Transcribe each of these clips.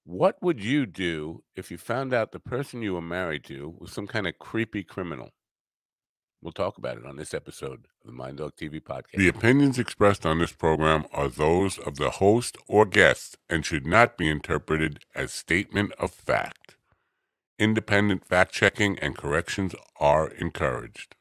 What would you do if you found out the person you were married to was some kind of creepy criminal? We'll talk about it on this episode of the Mind Dog TV podcast. The opinions expressed on this program are those of the host or guest and should not be interpreted as statement of fact. Independent fact-checking and corrections are encouraged.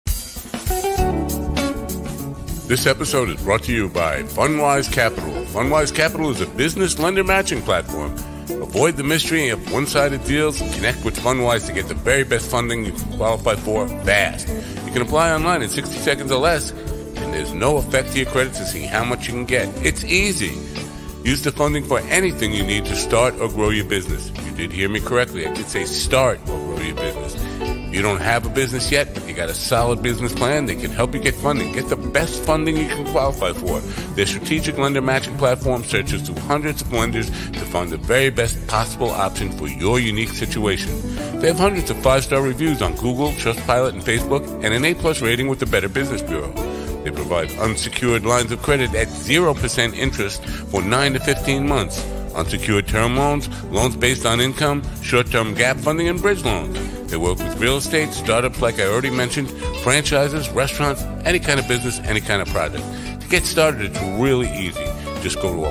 This episode is brought to you by FundWise Capital. FundWise Capital is a business lender matching platform. Avoid the mystery of one-sided deals. Connect with FundWise to get the very best funding you can qualify for fast. You can apply online in 60 seconds or less, and there's no effect to your credit to see how much you can get. It's easy. Use the funding for anything you need to start or grow your business. You did hear me correctly. I did say start or grow your business. If you don't have a business yet, but you got a solid business plan, they can help you get funding. Get the best funding you can qualify for. Their strategic lender matching platform searches through hundreds of lenders to find the very best possible option for your unique situation. They have hundreds of 5-star reviews on Google, Trustpilot, and Facebook, and an A+ rating with the Better Business Bureau. They provide unsecured lines of credit at 0% interest for 9 to 15 months. Unsecured term loans, loans based on income, short-term gap funding, and bridge loans. They work with real estate, startups like I already mentioned, franchises, restaurants, any kind of business, any kind of project. To get started, it's really easy. Just go to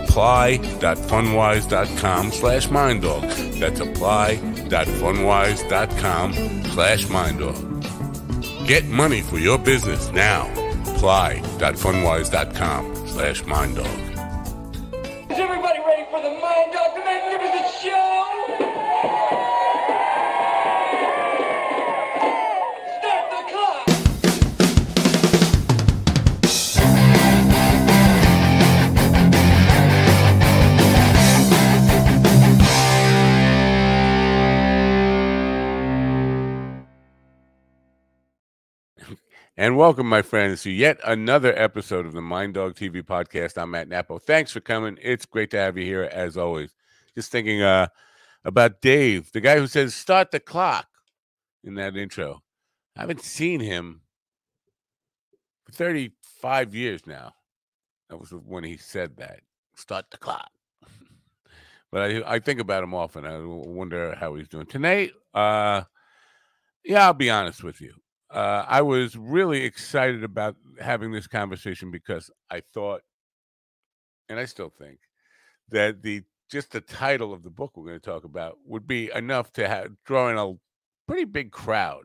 apply.fundwise.com/minddog. That's apply.fundwise.com/minddog. Get money for your business now. Apply.fundwise.com/minddog. Is everybody ready for the Mind Dog, the Magnificent Show? Start the clock! And welcome, my friends, to yet another episode of the Mind Dog TV podcast. I'm Matt Napo. Thanks for coming. It's great to have you here, as always. Just thinking about Dave, the guy who says, start the clock in that intro. I haven't seen him for 35 years now. That was when he said that. Start the clock. But I think about him often. I wonder how he's doing. Tonight, I'll be honest with you. I was really excited about having this conversation because I thought, and I still think, that just the title of the book we're going to talk about would be enough to draw in a pretty big crowd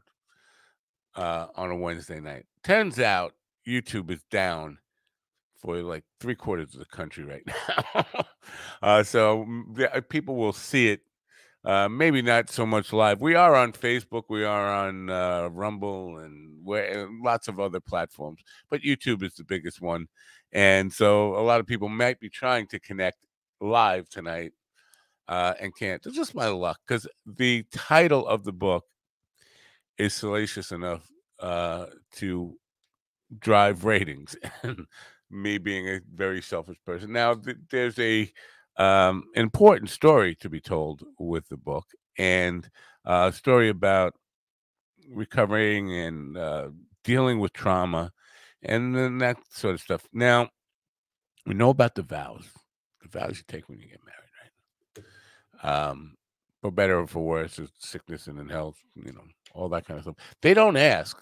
on a Wednesday night. Turns out YouTube is down for like 3/4 of the country right now. So people will see it. Maybe not so much live. We are on Facebook. We are on Rumble and lots of other platforms. But YouTube is the biggest one. And so a lot of people might be trying to connect live tonight and can't. It's just my luck because the title of the book is salacious enough to drive ratings. And me being a very selfish person. Now, there's a important story to be told with the book, and a story about recovering and dealing with trauma and then that sort of stuff. Now, we know about the vows you take when you get married, right? For better or for worse, it's sickness and in health, all that kind of stuff. They don't ask,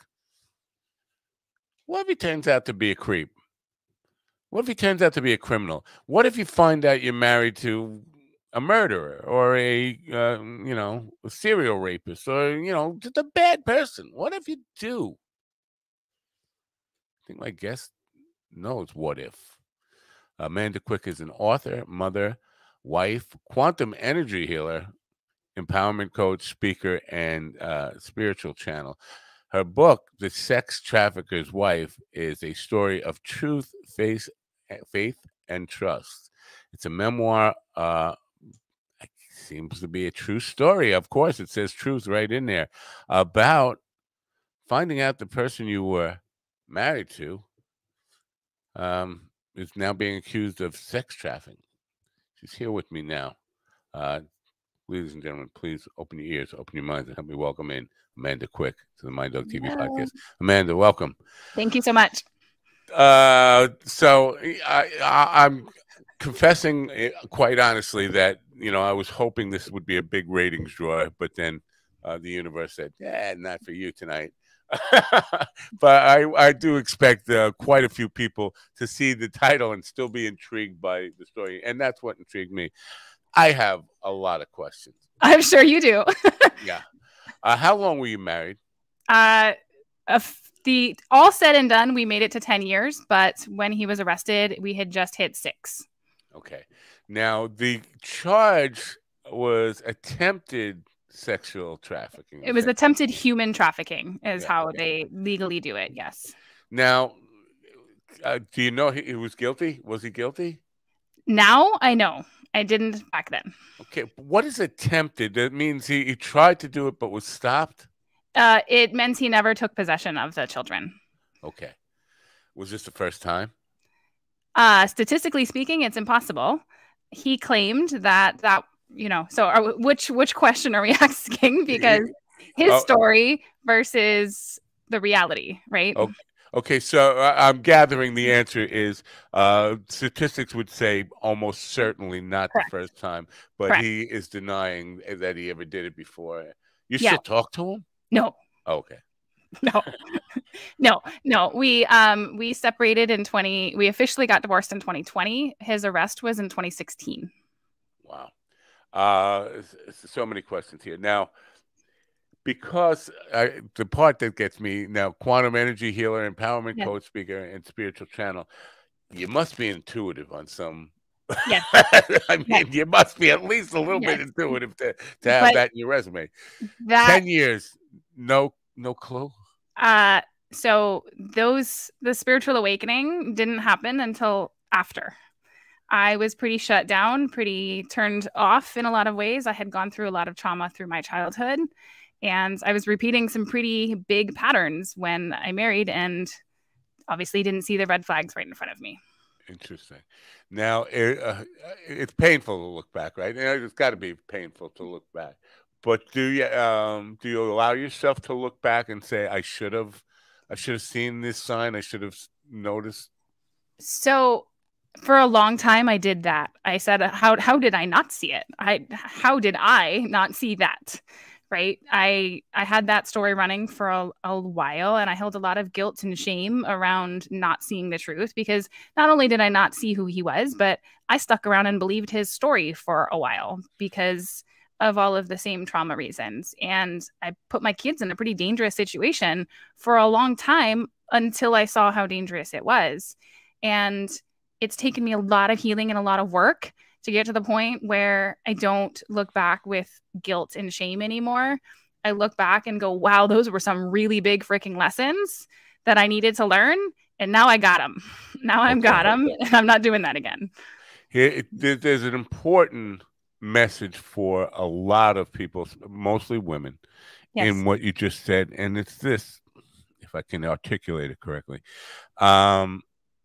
what if he turns out to be a creep? What if he turns out to be a criminal? What if you find out you're married to a murderer or a serial rapist or, just a bad person? What if you do? I think my guest knows what if. Amanda Quick is an author, mother, wife, quantum energy healer, empowerment coach, speaker, and spiritual channel. Her book, The Sex Trafficker's Wife, is a story of truth, faith, and trust. It's a memoir. It seems to be a true story. Of course, it says truth right in there about finding out the person you were married to is now being accused of sex trafficking. She's here with me now. Ladies and gentlemen, please open your ears, open your minds, and help me welcome in Amanda Quick to the Mind Dog TV podcast. Amanda, welcome. Thank you so much. So I'm confessing quite honestly that I was hoping this would be a big ratings draw, but then the universe said, "Yeah, not for you tonight." But I do expect quite a few people to see the title and still be intrigued by the story, and that's what intrigued me. I have a lot of questions. I'm sure you do. Yeah. How long were you married? The all said and done, we made it to 10 years, but when he was arrested, we had just hit 6. Okay. Now, the charge was attempted sexual trafficking. It was attempted human trafficking is how okay. they legally do it. Yes. Now, do you know he was guilty? Was he guilty? Now I know. I didn't back then. Okay. What is attempted? That means he tried to do it but was stopped? It meant he never took possession of the children. Okay. Was this the first time? Statistically speaking, it's impossible. He claimed that, so which question are we asking? Because his story versus the reality, right? Okay, so I'm gathering the answer is statistics would say almost certainly not Correct. the first time, but Correct. he is denying that he ever did it before. You still talk to him? No. Okay. No. We separated in we officially got divorced in 2020. His arrest was in 2016. Wow. So many questions here. Now, because the part that gets me now, quantum energy healer, empowerment coach, speaker, and spiritual channel, you must be intuitive on some. Yes. I mean, you must be at least a little bit intuitive to have that in your resume. 10 years, no clue. So the spiritual awakening didn't happen until after. I was pretty shut down, pretty turned off in a lot of ways. I had gone through a lot of trauma through my childhood, and I was repeating some pretty big patterns when I married, and obviously didn't see the red flags right in front of me. Interesting. Now, it's painful to look back, right? It's got to be painful to look back. But do you allow yourself to look back and say, I should have seen this sign, I should have noticed? So for a long time, I did that. I said, how did I not see it? How did I not see that? Right. I had that story running for a while, and I held a lot of guilt and shame around not seeing the truth, because not only did I not see who he was, but I stuck around and believed his story for a while because of all of the same trauma reasons. And I put my kids in a pretty dangerous situation for a long time until I saw how dangerous it was. And it's taken me a lot of healing and a lot of work to get to the point where I don't look back with guilt and shame anymore. I look back and go, wow, those were some really big freaking lessons that I needed to learn. And now I got them. Now I've got them, and I'm not doing that again. There's an important message for a lot of people, mostly women, in what you just said. And it's this, if I can articulate it correctly. My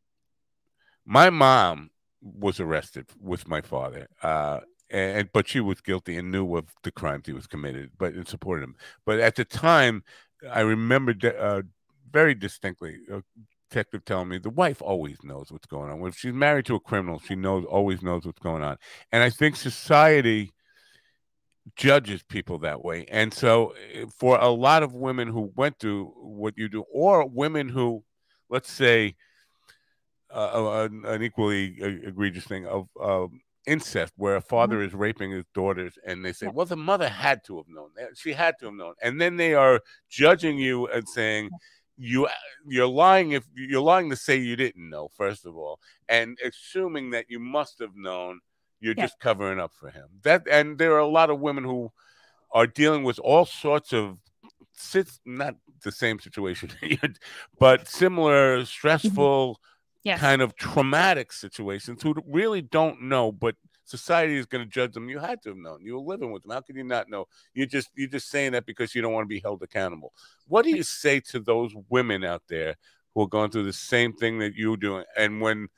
mom was arrested with my father, but she was guilty and knew of the crimes he was committed, but and supported him. But at the time, I remember very distinctly a detective telling me the wife always knows what's going on. If she's married to a criminal, she always knows what's going on. And I think society judges people that way. And so for a lot of women who went through what you do, or women who, let's say, an equally egregious thing of incest, where a father is raping his daughters, and they say, well, the mother had to have known. She had to have known. And then they are judging you and saying, you're lying if you're lying to say you didn't know, first of all, and assuming that you must have known. You're just covering up for him. And there are a lot of women who are dealing with all sorts of not the same situation, but similar stressful, kind of traumatic situations, who really don't know, but society is going to judge them. You had to have known. You were living with them. How could you not know? You're just saying that because you don't want to be held accountable. What do you say to those women out there who are going through the same thing that you're doing? And when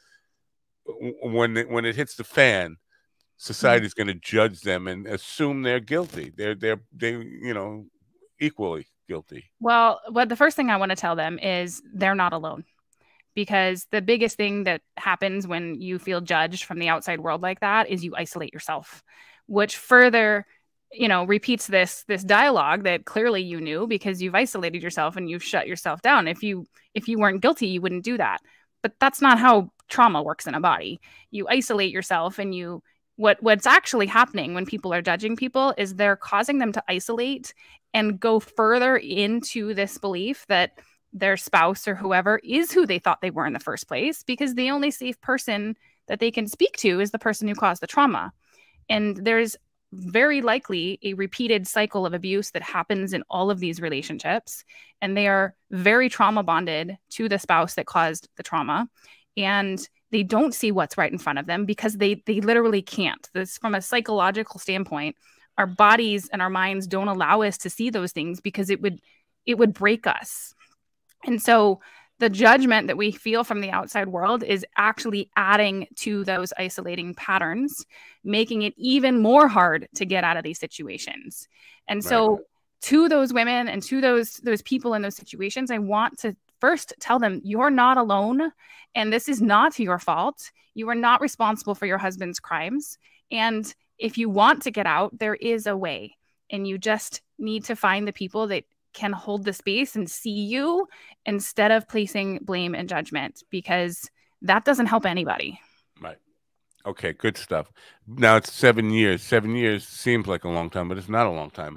it hits the fan, society is going to judge them and assume they're guilty. They equally guilty. Well, the first thing I want to tell them is they're not alone. Because the biggest thing that happens when you feel judged from the outside world like that is you isolate yourself. which further, repeats this dialogue that clearly you knew because you've isolated yourself and you've shut yourself down. If you weren't guilty, you wouldn't do that. But that's not how trauma works in a body. You isolate yourself, and what's actually happening when people are judging people is they're causing them to isolate and go further into this belief that their spouse or whoever is who they thought they were in the first place, because the only safe person that they can speak to is the person who caused the trauma. And there's very likely a repeated cycle of abuse that happens in all of these relationships, and they are very trauma bonded to the spouse that caused the trauma, and they don't see what's right in front of them because they literally can't. This, from a psychological standpoint, our bodies and our minds don't allow us to see those things because it would break us. And so the judgment that we feel from the outside world is actually adding to those isolating patterns, making it even more hard to get out of these situations. And so to those women and to those people in those situations, I want to first tell them, you're not alone, and this is not your fault. You are not responsible for your husband's crimes. And if you want to get out, there is a way, and you just need to find the people that can hold the space and see you instead of placing blame and judgment, because that doesn't help anybody. Right. Okay, good stuff. Now it's 7 years. 7 years seems like a long time, but it's not a long time.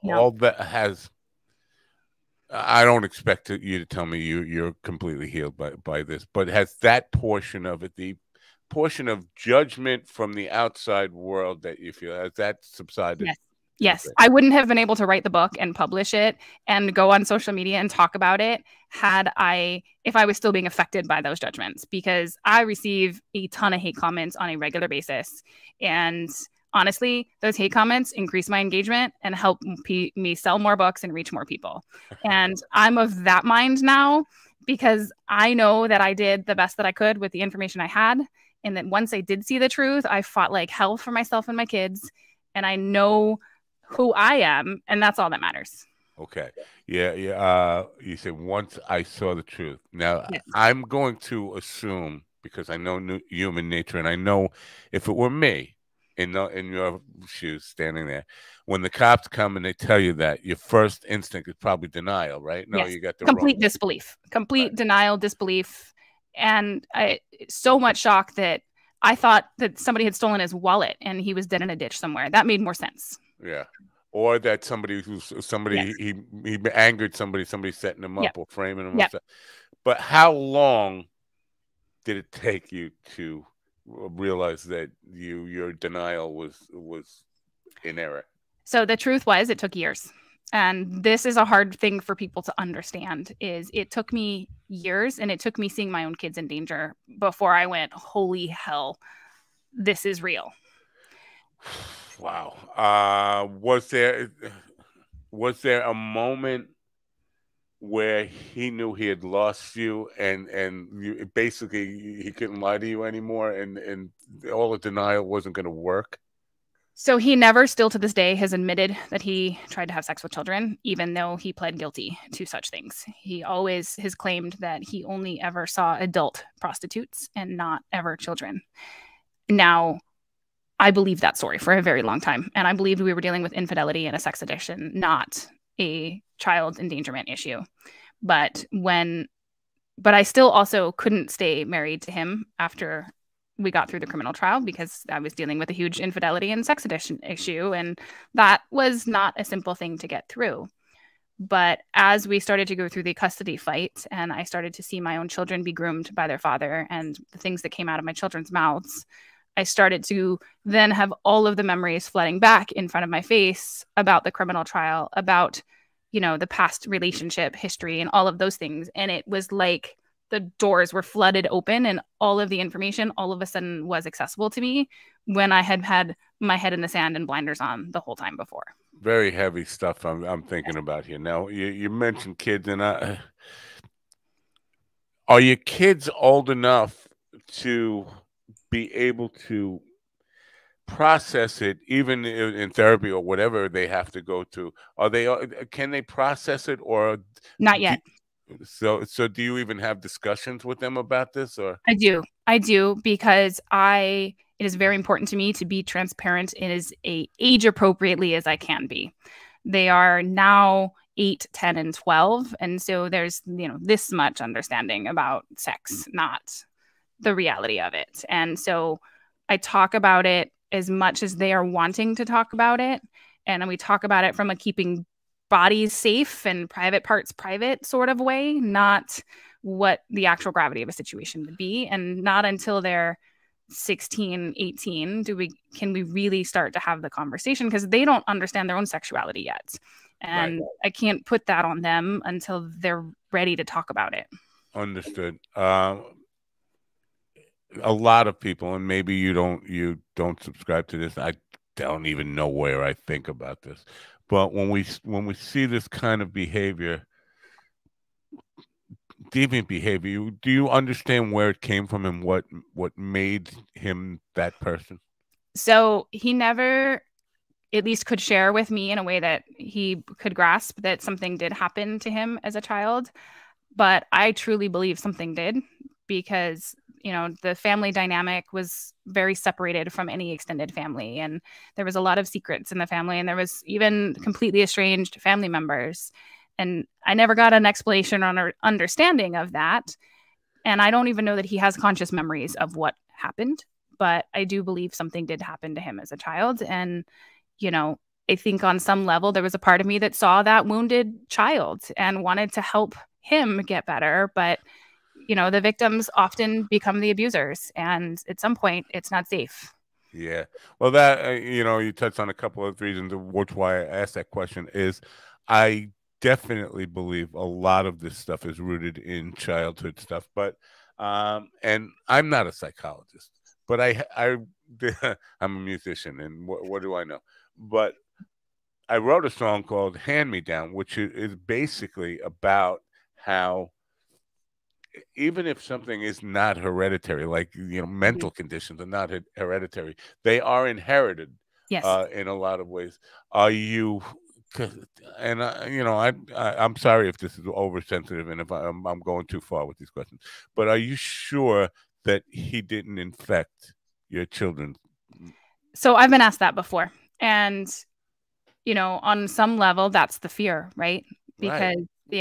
I don't expect you to tell me you're completely healed by this, but has that portion of it, the portion of judgment from the outside world that you feel, has that subsided? Yes. I wouldn't have been able to write the book and publish it and go on social media and talk about it if I was still being affected by those judgments, because I receive a ton of hate comments on a regular basis. And honestly, those hate comments increase my engagement and help me sell more books and reach more people. And I'm of that mind now, because I know that I did the best that I could with the information I had. And that once I did see the truth, I fought like hell for myself and my kids. And I know who I am, and that's all that matters. Okay. Yeah. You said once I saw the truth. Now, yes. I'm going to assume, because I know human nature, and I know if it were me in your shoes standing there, when the cops come and they tell you that, your first instinct is probably denial, right? No, yes. You got the complete disbelief, complete denial, disbelief, and so much shock that I thought that somebody had stolen his wallet and he was dead in a ditch somewhere. That made more sense. Yeah. Or that he angered somebody setting him up or framing him. Yep. But how long did it take you to realize that your denial was in error? So the truth was, it took years. And this is a hard thing for people to understand, is it took me years, and it took me seeing my own kids in danger before I went, holy hell, this is real. Wow. Was there a moment where he knew he had lost you, and basically he couldn't lie to you anymore, and all the denial wasn't going to work? So he never, still to this day, has admitted that he tried to have sex with children, even though he pled guilty to such things. He always has claimed that he only ever saw adult prostitutes and not ever children. Now, I believed that story for a very long time, and I believed we were dealing with infidelity and a sex addiction, not a child endangerment issue. But I still also couldn't stay married to him after we got through the criminal trial, because I was dealing with a huge infidelity and sex addiction issue, and that was not a simple thing to get through. But as we started to go through the custody fight, and I started to see my own children be groomed by their father and the things that came out of my children's mouths, I started to then have all of the memories flooding back in front of my face about the criminal trial, about, the past relationship history and all of those things. And it was like the doors were flooded open, and all of the information all of a sudden was accessible to me when I had my head in the sand and blinders on the whole time before. Very heavy stuff I'm thinking about here. Now, you mentioned kids, and are your kids old enough to be able to process it, even in therapy or whatever they have to go to? Can they process it, or not yet? So do you even have discussions with them about this, or? I do because it is very important to me to be transparent and as age appropriately as I can be. They are now 8, 10, and 12. And so there's, this much understanding about sex, not the reality of it. And so I talk about it as much as they are wanting to talk about it. And we talk about it from a keeping bodies safe and private parts private sort of way, not what the actual gravity of a situation would be. And not until they're 16, 18 can we really start to have the conversation, because they don't understand their own sexuality yet. And I can't put that on them until they're ready to talk about it. Understood. A lot of people, and maybe you don't subscribe to this. I don't even know where I think about this, but when we see this kind of behavior, deviant behavior, do you understand where it came from and what made him that person? So he never, at least, could share with me in a way that he could grasp that something did happen to him as a child. But I truly believe something did, because the family dynamic was very separated from any extended family, and there was a lot of secrets in the family, and there was even completely estranged family members, and I never got an explanation or understanding of that. And I don't even know that he has conscious memories of what happened, but I do believe something did happen to him as a child. And I think on some level there was a part of me that saw that wounded child and wanted to help him get better, but the victims often become the abusers, and at some point it's not safe. Yeah. Well, that, you touched on a couple of reasons of why I asked that question. Is I definitely believe a lot of this stuff is rooted in childhood stuff, but and I'm not a psychologist, but I'm a musician, and what do I know? But I wrote a song called "Hand Me Down," which is basically about how, even if something is not hereditary, like mental conditions are not hereditary, they are inherited. Yes. In a lot of ways. Are you? And I'm sorry if this is oversensitive and if I'm going too far with these questions, but are you sure that he didn't infect your children? So I've been asked that before, and on some level that's the fear, right? Because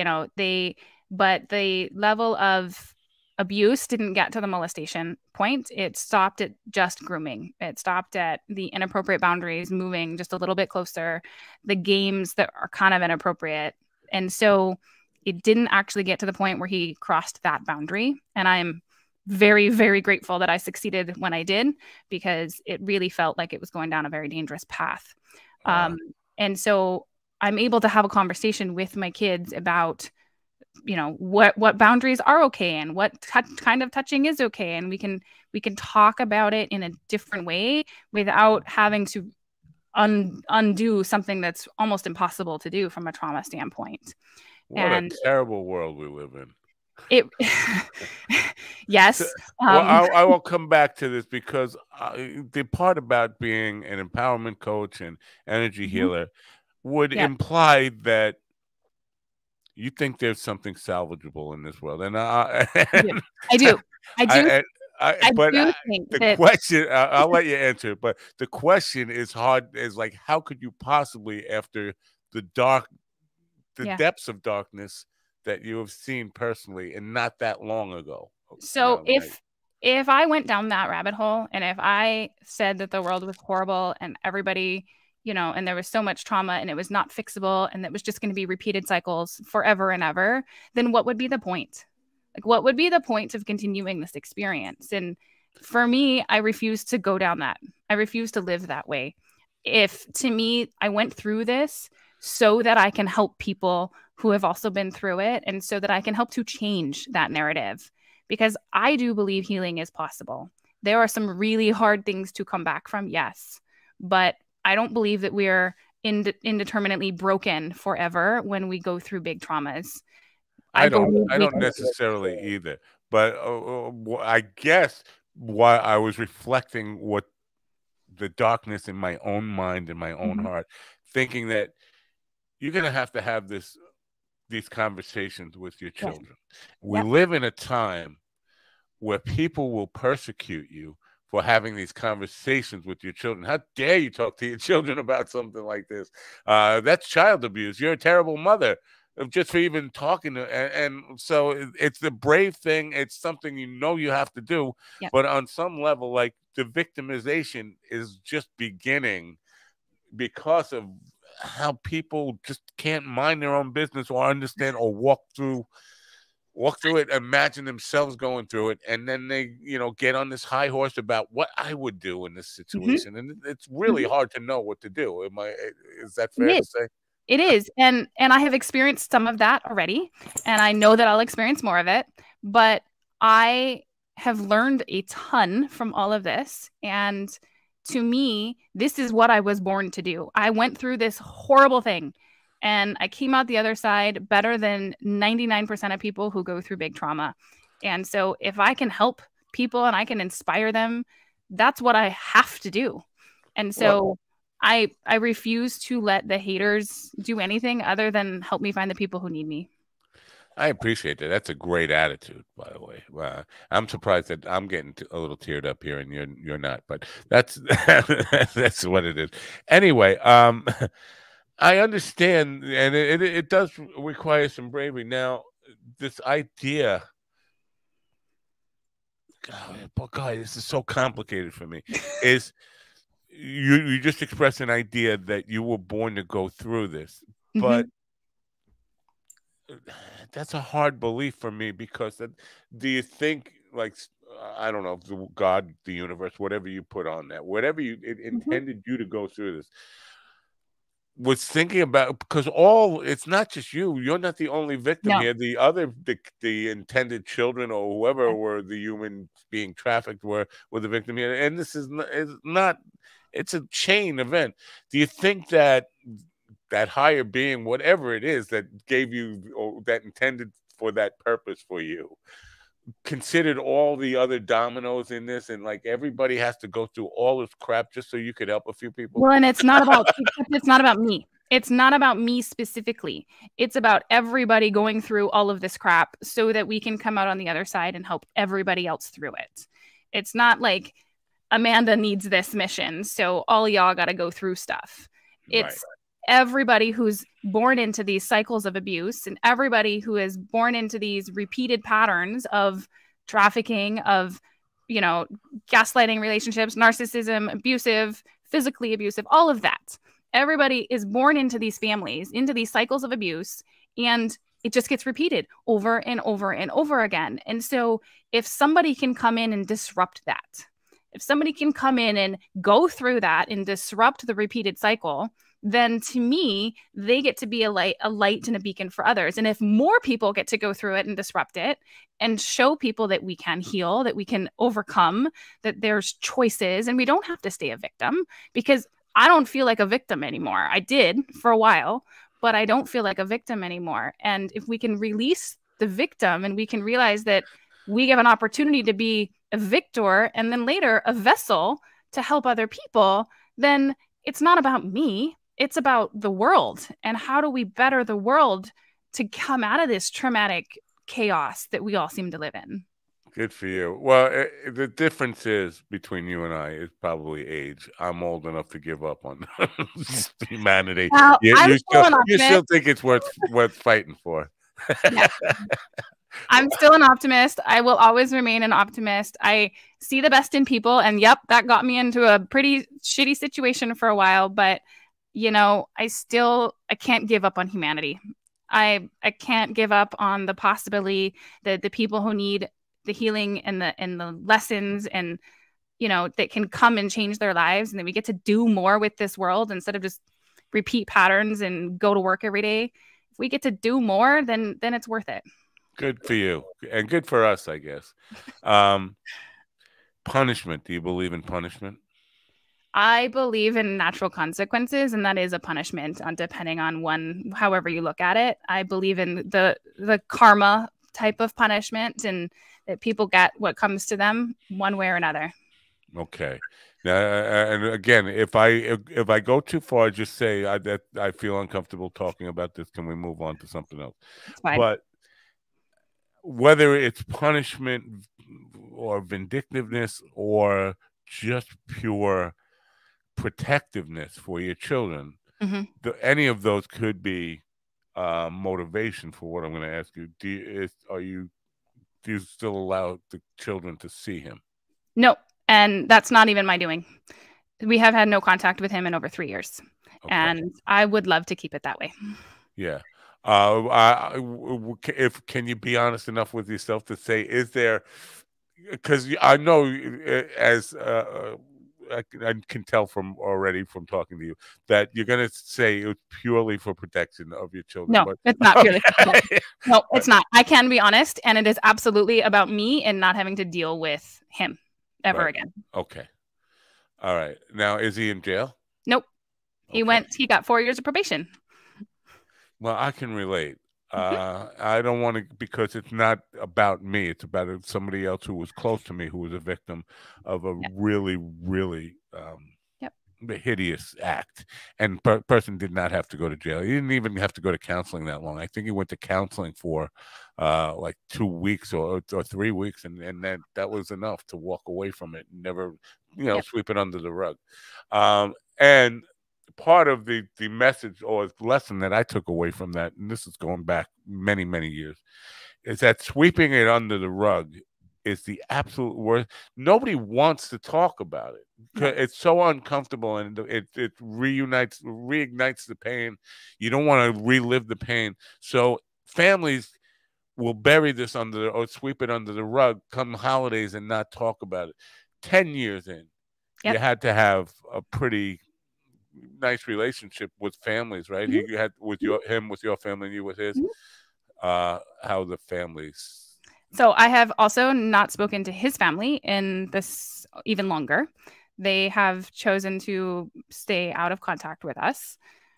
but the level of abuse didn't get to the molestation point. It stopped at just grooming. It stopped at the inappropriate boundaries, moving just a little bit closer, the games that are kind of inappropriate. And so it didn't actually get to the point where he crossed that boundary. And I'm very, very grateful that I succeeded when I did, because it really felt like it was going down a very dangerous path. And so I'm able to have a conversation with my kids about what boundaries are okay and what kind of touching is okay, and we can talk about it in a different way without having to undo something that's almost impossible to do from a trauma standpoint. What a terrible world we live in. Yes. Well, I will come back to this, because the part about being an empowerment coach and energy healer would imply that you think there's something salvageable in this world, and I do. But the question, I'll let you answer, but the question is hard. Is like, how could you possibly, after the depths of darkness that you have seen personally, and not that long ago? So if I went down that rabbit hole, and if I said that the world was horrible and everybody, and there was so much trauma and it was not fixable and it was just going to be repeated cycles forever and ever, then what would be the point? Like, what would be the point of continuing this experience? And for me, I refuse to go down that. I refuse to live that way. To me, I went through this so that I can help people who have also been through it, and so that I can help to change that narrative, because I do believe healing is possible. There are some really hard things to come back from, yes, but I don't believe that we're indeterminately broken forever when we go through big traumas. I don't necessarily either, but I guess why I was reflecting what the darkness in my own mind and my own heart, thinking that you're going to have this these conversations with your Yes. children. We Yep. live in a time where people will persecute you for having these conversations with your children. How dare you talk to your children about something like this? That's child abuse. You're a terrible mother just for even talking to, and so it's the brave thing. It's something you have to do. Yep. But on some level, like, the victimization is just beginning because of how people just can't mind their own business or understand or walk through it, imagine themselves going through it, and then they, get on this high horse about what I would do in this situation. And it's really hard to know what to do. Is that fair to say? It is. And I have experienced some of that already, and I know that I'll experience more of it, but I have learned a ton from all of this. And to me, this is what I was born to do. I went through this horrible thing, and I came out the other side better than 99% of people who go through big trauma. And so if I can help people and I can inspire them, that's what I have to do. And so I refuse to let the haters do anything other than help me find the people who need me. I appreciate that. That's a great attitude, by the way. I'm surprised that I'm getting a little teared up here and you're not, but that's that's what it is. Anyway, I understand, and it does require some bravery. Now, this idea, God, this is so complicated for me, is you just express an idea that you were born to go through this, but that's a hard belief for me, because do you think, like, I don't know, God, the universe, whatever you put on that, whatever it intended you to go through this, was thinking about, because it's not just you're not the only victim here. The other, the intended children or whoever were the human being trafficked were the victim here. And this is not, it's a chain event. Do you think that higher being, whatever it is that gave you, or that intended for that purpose for you, considered all the other dominoes in this, and like everybody has to go through all this crap just so you could help a few people? Well, and it's not about me. It's not about me specifically. It's about everybody going through all of this crap so that we can come out on the other side and help everybody else through it. It's not like Amanda needs this mission, so all y'all got to go through stuff. It's everybody who's born into these cycles of abuse, and everybody who is born into these repeated patterns of trafficking, of, gaslighting relationships, narcissism, abusive, physically abusive, all of that. Everybody is born into these families, into these cycles of abuse, and it just gets repeated over and over and over again. And so if somebody can come in and disrupt that, if somebody can come in and go through that and disrupt the repeated cycle, then to me, they get to be a light and a beacon for others. And if more people get to go through it and disrupt it and show people that we can heal, that we can overcome, that there's choices, and we don't have to stay a victim, because I don't feel like a victim anymore. I did for a while, but I don't feel like a victim anymore. And if we can release the victim and we can realize that we have an opportunity to be a victor and then later a vessel to help other people, then it's not about me. It's about the world. And how do we better the world to come out of this traumatic chaos that we all seem to live in? Good for you. Well, the difference is between you and I is probably age. I'm old enough to give up on humanity. Well, You still think it's worth fighting for. Yeah. I'm still an optimist. I will always remain an optimist. I see the best in people, and yep, that got me into a pretty shitty situation for a while, but I can't give up on humanity. I can't give up on the possibility that the people who need the healing and the lessons and that can come and change their lives, and then we get to do more with this world instead of just repeat patterns and go to work every day. If we get to do more, then it's worth it. Good for you, and good for us, I guess. Punishment. Do you believe in punishment? I believe in natural consequences, and that is a punishment, depending on however you look at it. I believe in the karma type of punishment, and that people get what comes to them one way or another. Okay. And again, if I go too far, just say that I feel uncomfortable talking about this. Can we move on to something else? It's fine. But whether it's punishment or vindictiveness or just pure protectiveness for your children, Hmm. any of those could be motivation for what I'm going to ask you. Do you still allow the children to see him? No, and that's not even my doing. We have had no contact with him in over 3 years, Okay. and I would love to keep it that way. Yeah. If can you be honest enough with yourself to say, is there? Because I know, as I can tell from already from talking to you, that you're going to say it was purely for protection of your children. No, But it's not purely for protection. okay. No, it's not. I can be honest, and it is absolutely about me and not having to deal with him ever Right. again. Okay. All right. Now, is he in jail? Nope. He Okay. he got 4 years of probation. Well, I can relate. Mhm. I don't want to, because it's not about me. It's about somebody else who was close to me, who was a victim of a Yep. really, really Yep. hideous act. And person did not have to go to jail. He didn't even have to go to counseling that long. I think he went to counseling for like 2 weeks or 3 weeks, and that was enough to walk away from it and never, Yep. sweep it under the rug. And part of the message or lesson that I took away from that, and this is going back many, many years, is that sweeping it under the rug is the absolute worst. Nobody wants to talk about it. No. It's so uncomfortable, and it reignites the pain. You don't want to relive the pain. So families will bury this or sweep it under the rug come holidays and not talk about it. 10 years in, Yep. you had to have a pretty nice relationship with families, right? Mhm. He had with him with your family, and you with his. Mhm. How the families. So I have also not spoken to his family in this even longer. They have chosen to stay out of contact with us.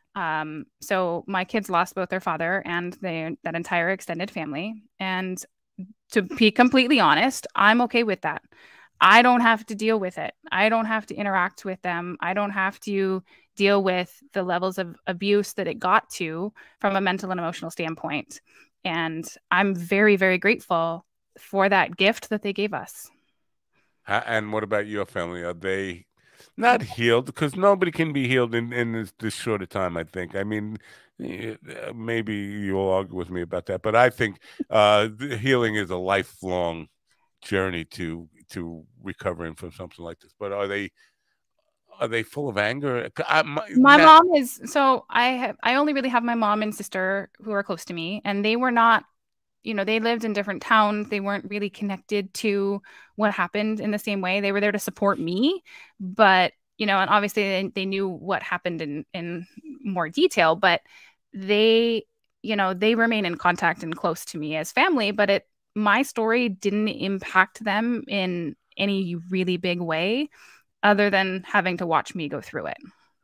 So my kids lost both their father and that entire extended family. And to be completely honest, I'm okay with that. I don't have to deal with it. I don't have to interact with them. I don't have to deal with the levels of abuse that it got to from a mental and emotional standpoint. And I'm very, very grateful for that gift that they gave us. And what about your family? Are they not healed? Because nobody can be healed in this short of time, I think. I mean, maybe you'll argue with me about that, but I think the healing is a lifelong journey to recovering from something like this. But are they full of anger? My mom is so I only really have my mom and sister who are close to me, and they were not, they lived in different towns. They weren't really connected to what happened in the same way. They were there to support me, but and obviously they knew what happened in more detail, but they they remain in contact and close to me as family, but my story didn't impact them in any really big way other than having to watch me go through it.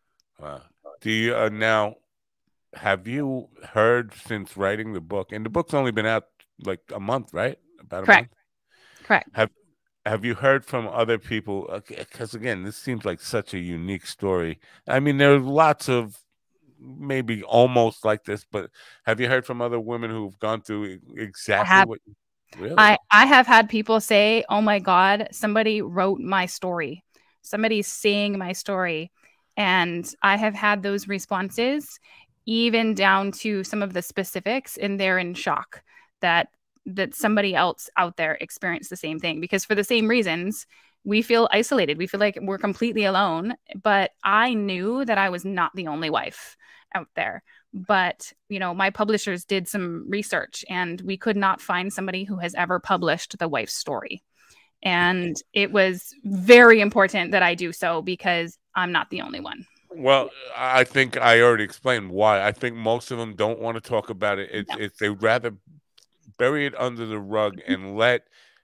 Do you now? Have you heard since writing the book? And the book's only been out like a month, right? About a month. Correct. Have you heard from other people? Because again, this seems like such a unique story. I mean, there are lots of maybe almost like this, but have you heard from other women who've gone through exactly what? Really? I have had people say, "Oh my God, somebody wrote my story. Somebody's saying my story." And I have had those responses, even down to some of the specifics, and they're in shock that somebody else out there experienced the same thing, because for the same reasons, we feel isolated. We feel like we're completely alone. But I knew that I was not the only wife out there. But, my publishers did some research, and we could not find somebody who has ever published the wife's story. And it was very important that I do so, because I'm not the only one. Well, I think I already explained why. I think most of them don't want to talk about it. They'd rather bury it under the rug and let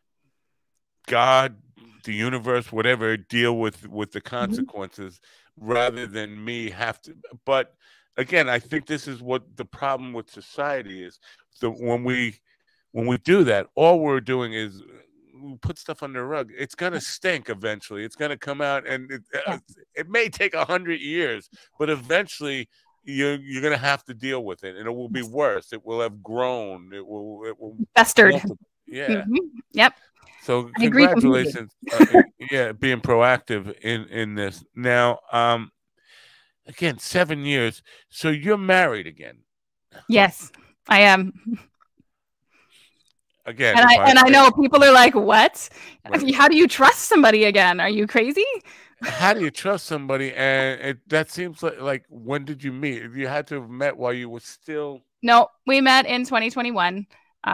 God, the universe, whatever, deal with the consequences, rather than me have to. But again, I think this is what the problem with society is. So when we do that, all we're doing is put stuff under a rug, it's gonna stink eventually. It's gonna come out, and Yeah. it may take 100 years, but eventually you're gonna have to deal with it, and it will be worse. It will have grown. It will Festered. multiply. Yeah. Yep. So I agree completely. congratulations, yeah, being proactive in this. Now, again, 7 years. So you're married again. Yes, I am. Again, And I know people are like, "What? Right. How do you trust somebody again? Are you crazy?" How do you trust somebody? And that seems like when did you meet? You had to have met while you were still. No, we met in 2021.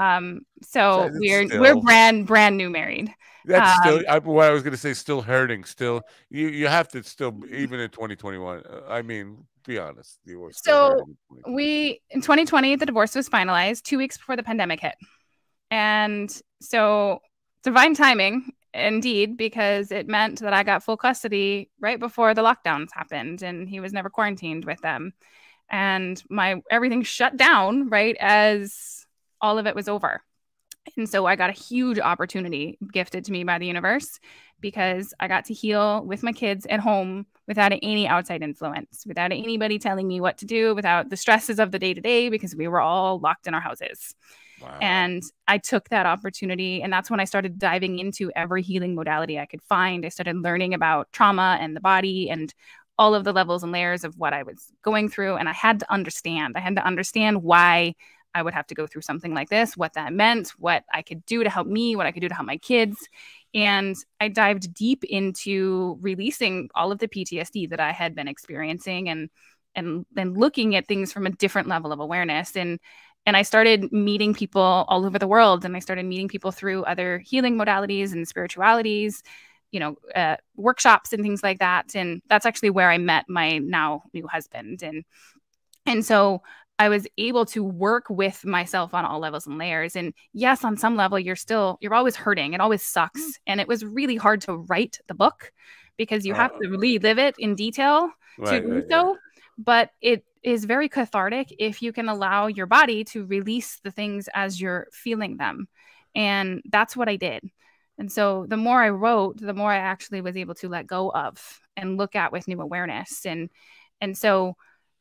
So we're Still, brand new married. that's still what I was going to say. Still hurting. Still, you have to still even in 2021. I mean, be honest, you were still So hurting. we in 2020 the divorce was finalized 2 weeks before the pandemic hit, and so divine timing indeed, because it meant that I got full custody right before the lockdowns happened, and he was never quarantined with them, and my everything shut down right as all of it was over. And so I got a huge opportunity gifted to me by the universe, because I got to heal with my kids at home without any outside influence, without anybody telling me what to do, without the stresses of the day to day, because we were all locked in our houses. Wow. And I took that opportunity. And that's when I started diving into every healing modality I could find. I started learning about trauma and the body and all of the levels and layers of what I was going through. And I had to understand why I would have to go through something like this, what that meant, what I could do to help me, what I could do to help my kids. And I dived deep into releasing all of the PTSD that I had been experiencing, and looking at things from a different level of awareness. And I started meeting people all over the world, and I started meeting people through other healing modalities and spiritualities, workshops and things like that. And that's actually where I met my now new husband. And so I was able to work with myself on all levels and layers. And yes, on some level, you're always hurting. It always sucks. And it was really hard to write the book, because you have to relive it in detail to do so. But it is very cathartic if you can allow your body to release the things as you're feeling them. And that's what I did. And so the more I wrote, the more I actually was able to let go of and look at with new awareness. And so,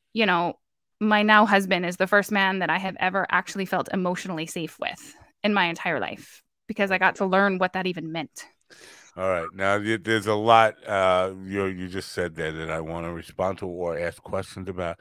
my now husband is the first man that I have ever actually felt emotionally safe with in my entire life, because I got to learn what that even meant. All right. Now, there's a lot you just said there that I want to respond to or ask questions about.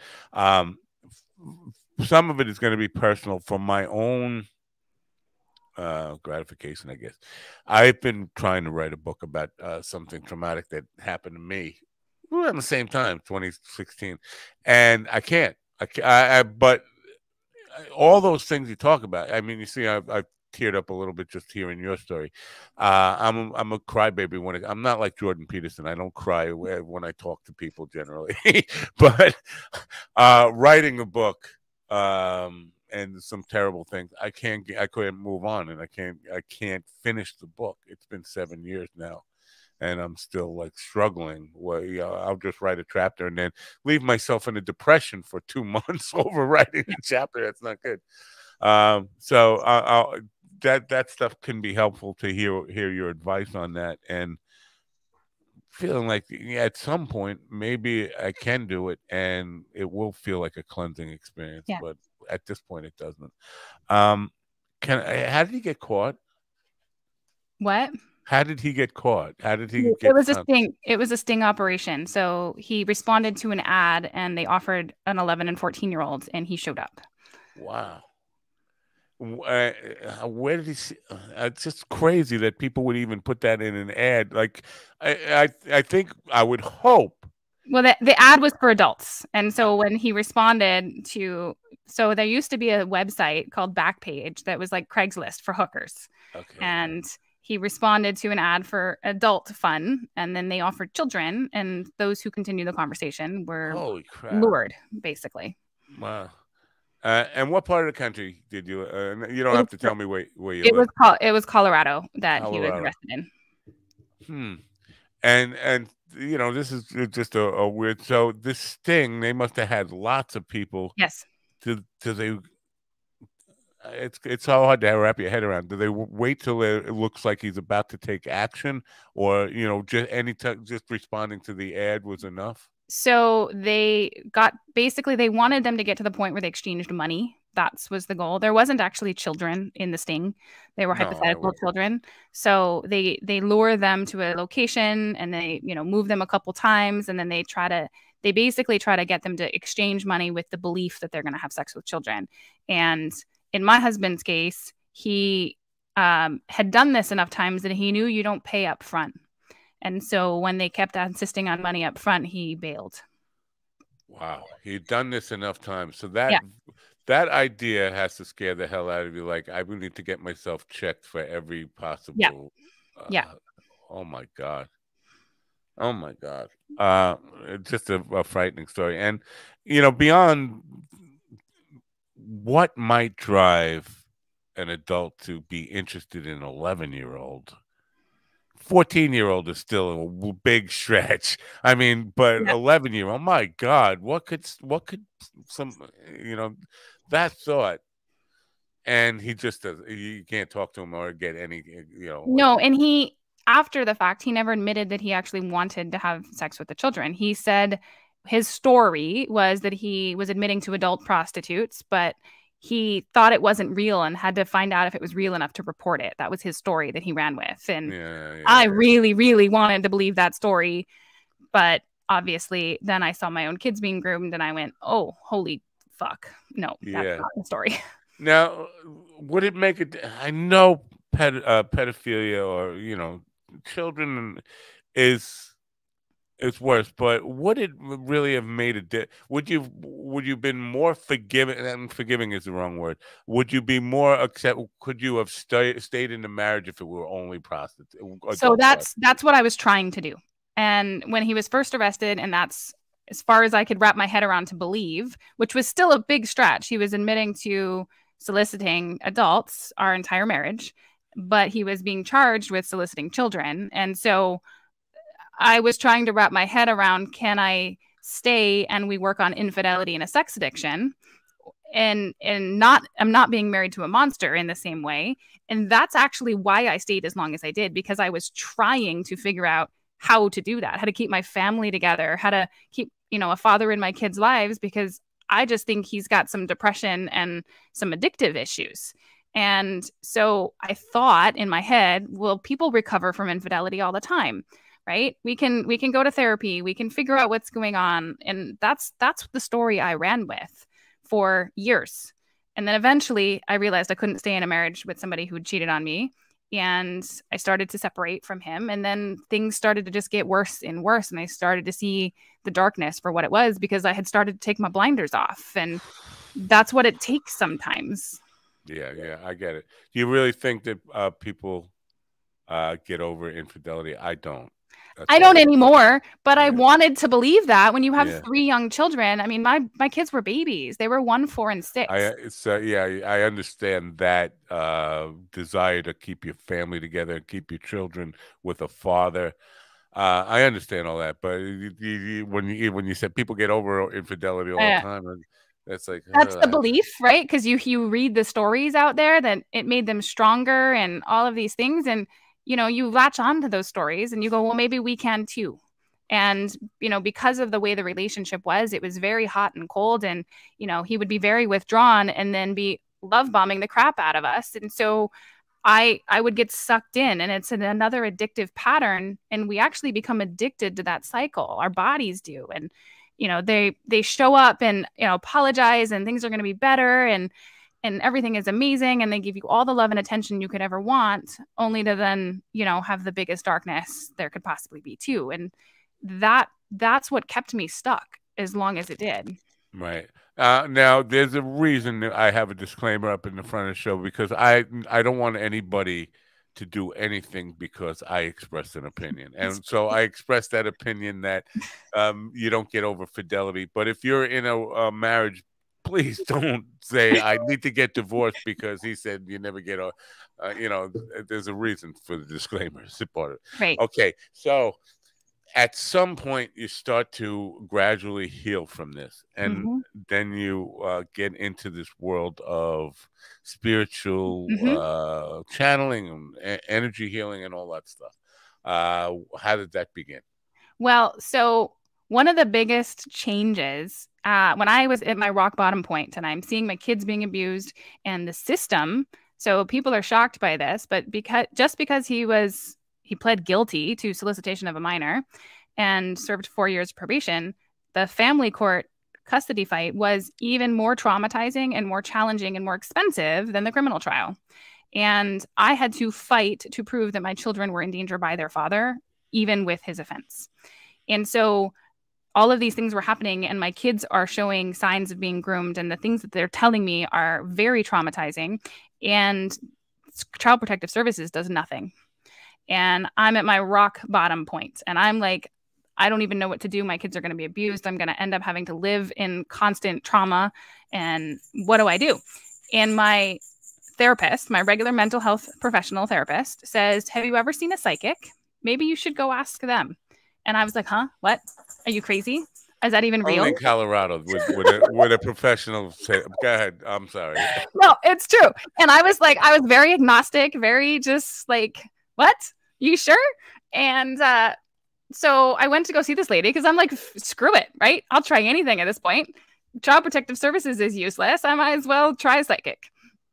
Some of it is going to be personal from my own gratification, I guess. I've been trying to write a book about something traumatic that happened to me at the same time, 2016, and I can't. But all those things you talk about, I mean, you see, I've teared up a little bit just hearing your story. I'm a crybaby I'm not like Jordan Peterson. I don't cry when I talk to people generally, but writing a book and some terrible things, I couldn't move on, and I can't finish the book. It's been 7 years now, and I'm still like struggling. Well, I'll just write a chapter and then leave myself in a depression for 2 months over writing a chapter. That's not good. So that stuff can be helpful to hear your advice on that, and feeling like at some point maybe I can do it and it will feel like a cleansing experience. Yeah. But at this point it doesn't. How did he get caught? What? How did he get caught? How did he get? It was a sting. It was a sting operation. So he responded to an ad, and they offered an 11 and 14-year-olds, and he showed up. Wow. Where did he see? It's just crazy that people would even put that in an ad. Like, I think I would hope. Well, the ad was for adults, and so when he responded to, so there used to be a website called Backpage that was like Craigslist for hookers, and he responded to an ad for adult fun, and then they offered children, and those who continued the conversation were lured, basically. Wow. And what part of the country did you? You don't have to tell me where you live. It was Colorado that he was arrested in. And this is just a weird. So this sting, they must have had lots of people. Yes. Do they? it's so hard to wrap your head around. Do they wait till it looks like he's about to take action, or just responding to the ad was enough? So they wanted them to get to the point where they exchanged money. That was the goal. There wasn't actually children in the sting. They were No, I hypothetical would. children. So they lure them to a location and they, move them a couple times, and then they basically try to get them to exchange money with the belief that they're going to have sex with children. And in my husband's case, he had done this enough times that he knew you don't pay up front. And so when they kept insisting on money up front, he bailed. Wow, he'd done this enough times, so Yeah. that idea has to scare the hell out of you. Like, I would need to get myself checked for every possible. Yeah. Oh my god. Oh my god. It's just a frightening story, and beyond what might drive an adult to be interested in an 11-year-old. 14-year-old is still a big stretch. I mean, but 11-year-old, my God, what could some, that thought, and he just does. You can't talk to him or get any, No, and after the fact, he never admitted that he actually wanted to have sex with the children. He said his story was that he was admitting to adult prostitutes, but he thought it wasn't real and had to find out if it was real enough to report it. That was his story that he ran with. And I really, really wanted to believe that story. But obviously, then I saw my own kids being groomed and I went, oh, holy fuck. No, that's not the story. Now, would it make it? I know pedophilia or, children is worse, but would it really have made a difference? Would you been more forgiving? And forgiving is the wrong word. Would you be more accept? Could you have stayed in the marriage if it were only prostitute? So that's what I was trying to do. And when he was first arrested, and that's as far as I could wrap my head around to believe, which was still a big stretch. He was admitting to soliciting adults our entire marriage, but he was being charged with soliciting children. And so I was trying to wrap my head around, can I stay and we work on infidelity and a sex addiction and I'm not being married to a monster in the same way. And that's actually why I stayed as long as I did, because I was trying to figure out how to do that, how to keep my family together, how to keep, a father in my kids' lives, because I just think he's got some depression and some addictive issues. And so I thought in my head, well, people recover from infidelity all the time. Right? We can go to therapy. We can figure out what's going on. And that's the story I ran with for years. And then eventually I realized I couldn't stay in a marriage with somebody who cheated on me. And I started to separate from him. And then things started to just get worse and worse. And I started to see the darkness for what it was, because I had started to take my blinders off. And that's what it takes sometimes. Yeah, I get it. Do you really think that people get over infidelity? I don't. I don't anymore, but I wanted to believe that when you have 3 young children. I mean, my kids were babies. They were 1, 4, and 6. I understand that desire to keep your family together and keep your children with a father. I understand all that, but when you said people get over infidelity all the time, that's like that's the belief, right? Because you read the stories out there that it made them stronger and all of these things, and you latch on to those stories and you go, well, maybe we can too. And, because of the way the relationship was, it was very hot and cold. And, he would be very withdrawn and then be love bombing the crap out of us. And so I would get sucked in, and it's another addictive pattern. And we actually become addicted to that cycle. Our bodies do. And, they show up and, apologize and things are going to be better. And everything is amazing, and they give you all the love and attention you could ever want, only to then, have the biggest darkness there could possibly be too. And that's what kept me stuck as long as it did. Right. Now, there's a reason that I have a disclaimer up in the front of the show, because I don't want anybody to do anything because I expressed an opinion. And so I expressed that opinion that you don't get over fidelity. But if you're in a marriage, please don't say I need to get divorced because he said you never get there's a reason for the disclaimer. Right. Okay. So at some point you start to gradually heal from this, and then you get into this world of spiritual channeling and energy healing and all that stuff. How did that begin? Well, so one of the biggest changes when I was at my rock bottom point and I'm seeing my kids being abused and the system, so people are shocked by this, but because he pled guilty to solicitation of a minor and served 4 years probation, the family court custody fight was even more traumatizing and more challenging and more expensive than the criminal trial. And I had to fight to prove that my children were in danger by their father, even with his offense. And so all of these things were happening, and my kids are showing signs of being groomed, and the things that they're telling me are very traumatizing. And Child Protective Services does nothing. And I'm at my rock bottom point. And I'm like, I don't even know what to do. My kids are going to be abused. I'm going to end up having to live in constant trauma. And what do I do? And my therapist, my regular mental health professional therapist, says, have you ever seen a psychic? Maybe you should go ask them. And I was like, huh? What? Are you crazy? Is that even real? Only in Colorado would a professional say, go ahead. I'm sorry. No, it's true. And I was very agnostic, very just like, what? You sure? And so I went to go see this lady because I'm like, screw it, right? I'll try anything at this point. Child Protective Services is useless. I might as well try psychic.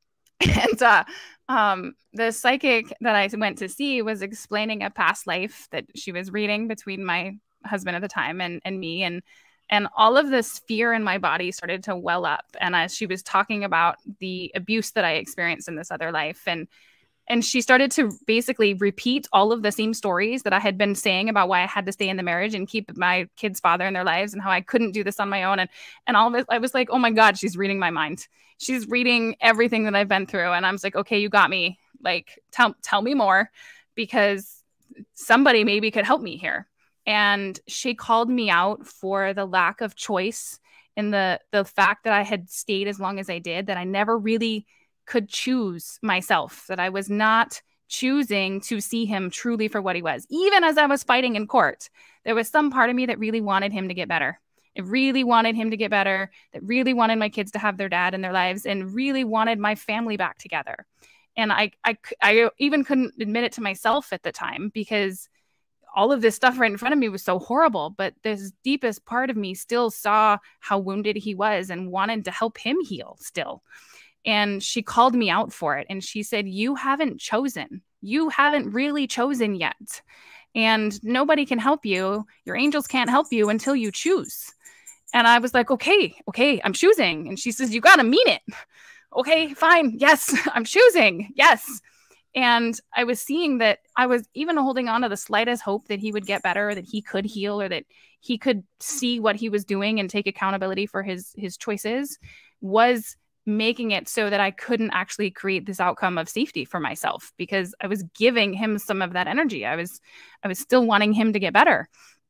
And the psychic that I went to see was explaining a past life that she was reading between my husband at the time and me. And all of this fear in my body started to well up. And as she was talking about the abuse that I experienced in this other life, and she started to basically repeat all of the same stories that I had been saying about why I had to stay in the marriage and keep my kids' father in their lives and how I couldn't do this on my own. And all of it, I was like, oh my God, she's reading my mind. She's reading everything that I've been through. And I was like, okay, you got me. Like, tell me more, because somebody maybe could help me here. And she called me out for the lack of choice and the fact that I had stayed as long as I did, that I never really could choose myself, that I was not choosing to see him truly for what he was. Even as I was fighting in court, there was some part of me that really wanted him to get better. It really wanted him to get better, that really wanted my kids to have their dad in their lives and really wanted my family back together. And I even couldn't admit it to myself at the time, because all of this stuff right in front of me was so horrible. But this deepest part of me still saw how wounded he was and wanted to help him heal still. And she called me out for it. And she said, you haven't chosen. You haven't really chosen yet. And nobody can help you. Your angels can't help you until you choose. And I was like, okay, I'm choosing. And she says, you got to mean it. Okay, fine. Yes, I'm choosing. Yes. And I was seeing that I was even holding on to the slightest hope that he would get better, or that he could heal, or that he could see what he was doing and take accountability for his choices, was making it so that I couldn't actually create this outcome of safety for myself, because I was giving him some of that energy. I was still wanting him to get better.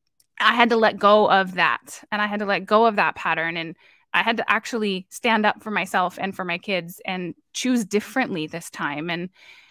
I had to let go of that, and I had to let go of that pattern, and I had to actually stand up for myself and for my kids and choose differently this time. And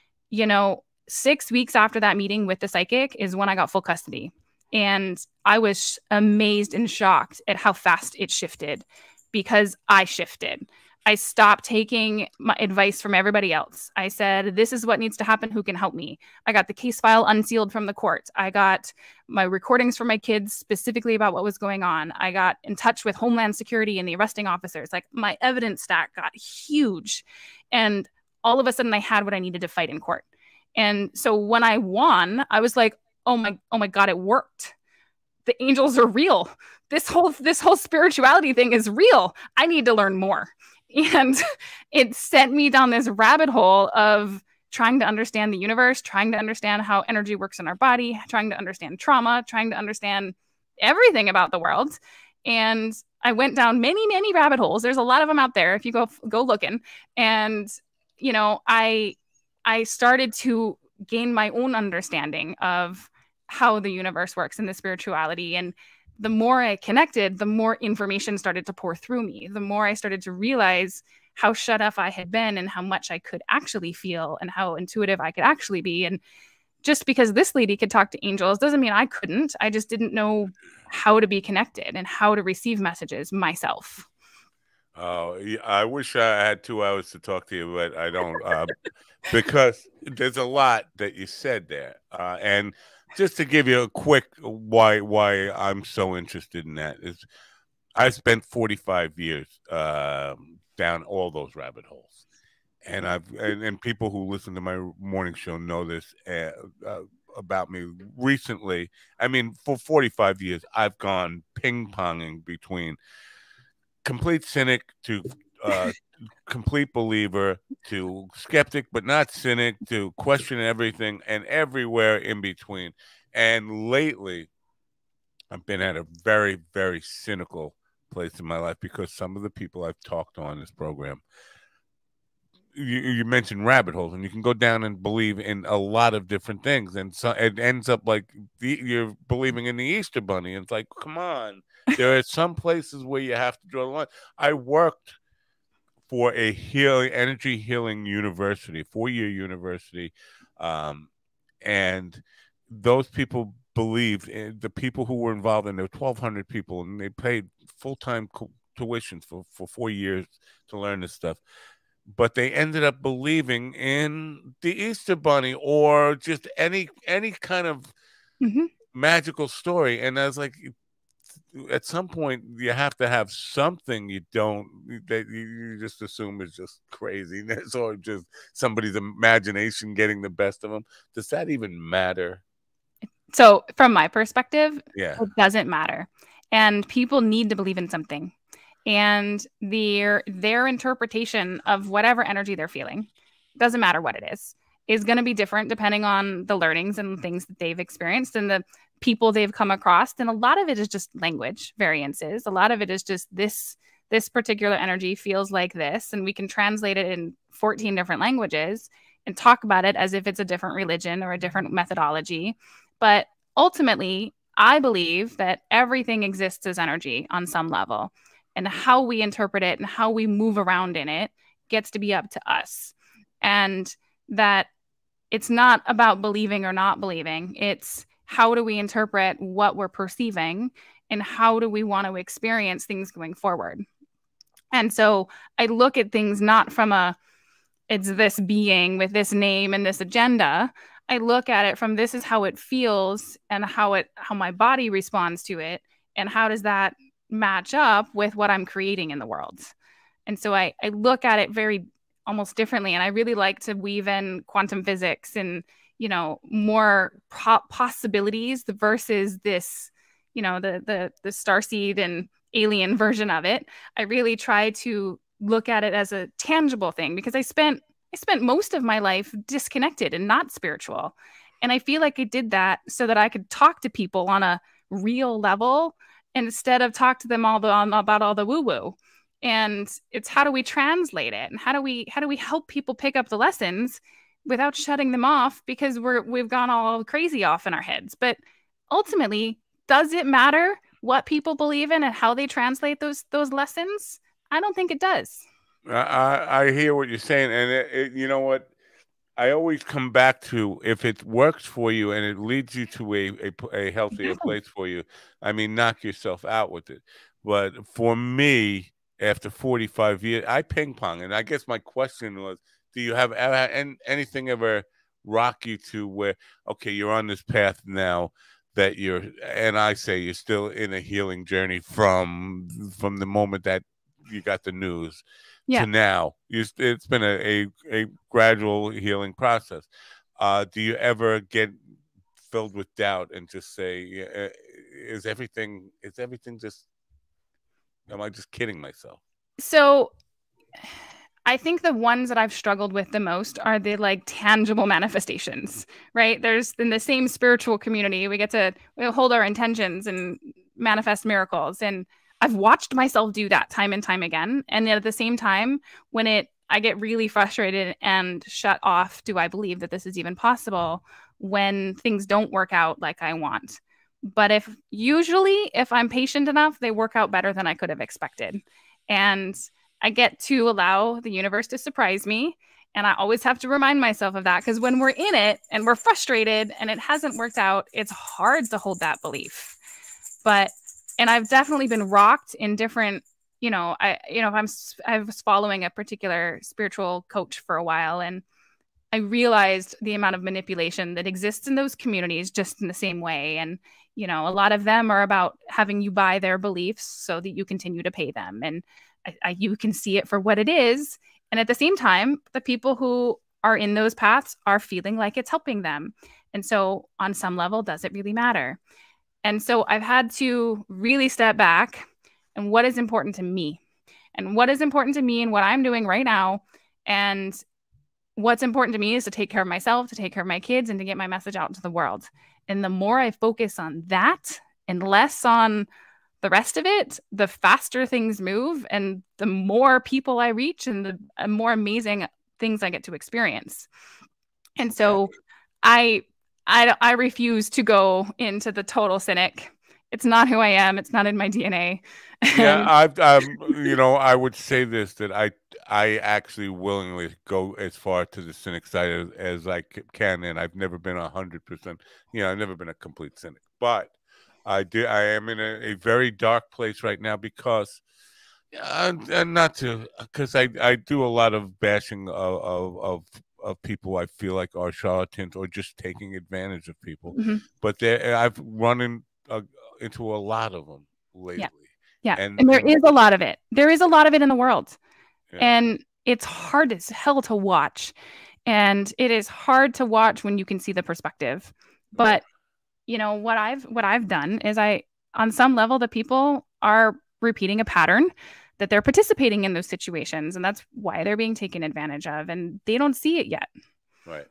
6 weeks after that meeting with the psychic is when I got full custody. And I was amazed and shocked at how fast it shifted, because I shifted. I stopped taking my advice from everybody else. I said, this is what needs to happen. Who can help me? I got the case file unsealed from the court. I got my recordings from my kids specifically about what was going on. I got in touch with Homeland Security and the arresting officers. Like, my evidence stack got huge. And all of a sudden I had what I needed to fight in court. And so when I won, I was like, oh my God, it worked. The angels are real. This whole spirituality thing is real. I need to learn more. And it sent me down this rabbit hole of trying to understand the universe, trying to understand how energy works in our body, trying to understand trauma, trying to understand everything about the world. And I went down many, many rabbit holes. There's a lot of them out there if you go looking. And, I started to gain my own understanding of how the universe works and the spirituality. And the more I connected, the more information started to pour through me. The more I started to realize how shut off I had been and how much I could actually feel and how intuitive I could actually be. And just because this lady could talk to angels doesn't mean I couldn't. I just didn't know how to be connected and how to receive messages myself. Oh, I wish I had 2 hours to talk to you, but I don't, because there's a lot that you said there. And just to give you a quick why I'm so interested in that is I spent 45 years down all those rabbit holes. And and people who listen to my morning show know this about me recently. I mean, for 45 years, I've gone ping ponging between complete cynic to complete believer to skeptic but not cynic to question everything and everywhere in between. And lately, I've been at a very, very cynical place in my life because some of the people I've talked to on this program, you mentioned rabbit holes, and you can go down and believe in a lot of different things, and so it ends up like you're believing in the Easter Bunny. And it's like, come on, there are some places where you have to draw the line. I worked for a energy healing university, 4-year university, and those people believed in the people who were involved, and there were 1,200 people, and they paid full-time tuition for 4 years to learn this stuff. But they ended up believing in the Easter Bunny or just any kind of magical story. And I was like, at some point, you have to have something that you just assume is just craziness or just somebody's imagination getting the best of them. Does that even matter? So from my perspective, Yeah, it doesn't matter. And people need to believe in something. And their interpretation of whatever energy they're feeling, doesn't matter what it is going to be different depending on the learnings and things that they've experienced and the people they've come across. And a lot of it is just language variances. A lot of it is just this particular energy feels like this, and we can translate it in 14 different languages and talk about it as if it's a different religion or a different methodology. But ultimately, I believe that everything exists as energy on some level. And how we interpret it and how we move around in it gets to be up to us. And that it's not about believing or not believing. It's how do we interpret what we're perceiving and how do we want to experience things going forward. And so I look at things not from it's this being with this name and this agenda. I look at it from this is how it feels and how my body responds to it. And how does that match up with what I'm creating in the world? And so I look at it very almost differently. And I really like to weave in quantum physics and, more possibilities versus this, the starseed and alien version of it. I really try to look at it as a tangible thing because I spent most of my life disconnected and not spiritual. And I feel like I did that so that I could talk to people on a real level instead of talk to them about all the woo-woo. And it's how do we translate it? And how do we help people pick up the lessons without shutting them off because we've gone all crazy off in our heads? But ultimately, does it matter what people believe in and how they translate those lessons? I don't think it does. I hear what you're saying. And you know what? I always come back to if it works for you and it leads you to a healthier place for you, I mean, knock yourself out with it. But for me, after 45 years, I ping pong. And I guess my question was, do you have anything ever rock you to where, okay, you're on this path now that and I say you're still in a healing journey from the moment that you got the news. To now, it's been a gradual healing process. Do you ever get filled with doubt and just say, is everything just, am I just kidding myself? So I think the ones that I've struggled with the most are the tangible manifestations, right? There's in the same spiritual community, we hold our intentions and manifest miracles. And I've watched myself do that time and time again. And at the same time, when I get really frustrated and shut off, do I believe that this is even possible when things don't work out like I want? But if I'm patient enough, they work out better than I could have expected. And I get to allow the universe to surprise me And I always have to remind myself of that, because when we're in it and we're frustrated and it hasn't worked out, it's hard to hold that belief. And I've definitely been rocked in different, if I was following a particular spiritual coach for a while, and I realized the amount of manipulation that exists in those communities just in the same way. And, a lot of them are about having you buy their beliefs so that you continue to pay them. And you can see it for what it is. And at the same time, the people who are in those paths are feeling like it's helping them. And so on some level, does it really matter? And so I've had to really step back and what is important to me, and what is important to me and what I'm doing right now. And what's important to me is to take care of myself, to take care of my kids, and to get my message out into the world. And the more I focus on that and less on the rest of it, the faster things move, and the more people I reach, and the more amazing things I get to experience. And so I refuse to go into the total cynic. It's not who I am. It's not in my DNA. Yeah, I would say this, that I actually willingly go as far to the cynic side as I can, and I've never been 100%. I've never been a complete cynic, but I am in a very dark place right now because, because I do a lot of bashing of people I feel like are charlatans or just taking advantage of people. Mm-hmm. But I've run into a lot of them lately. Yeah. Yeah. And there is a lot of it. There is a lot of it in the world. Yeah. And it's hard as hell to watch. And it is hard to watch when you can see the perspective. But what I've done is on some level, the people are repeating a pattern, that they're participating in those situations, and that's why they're being taken advantage of, and they don't see it yet. Right.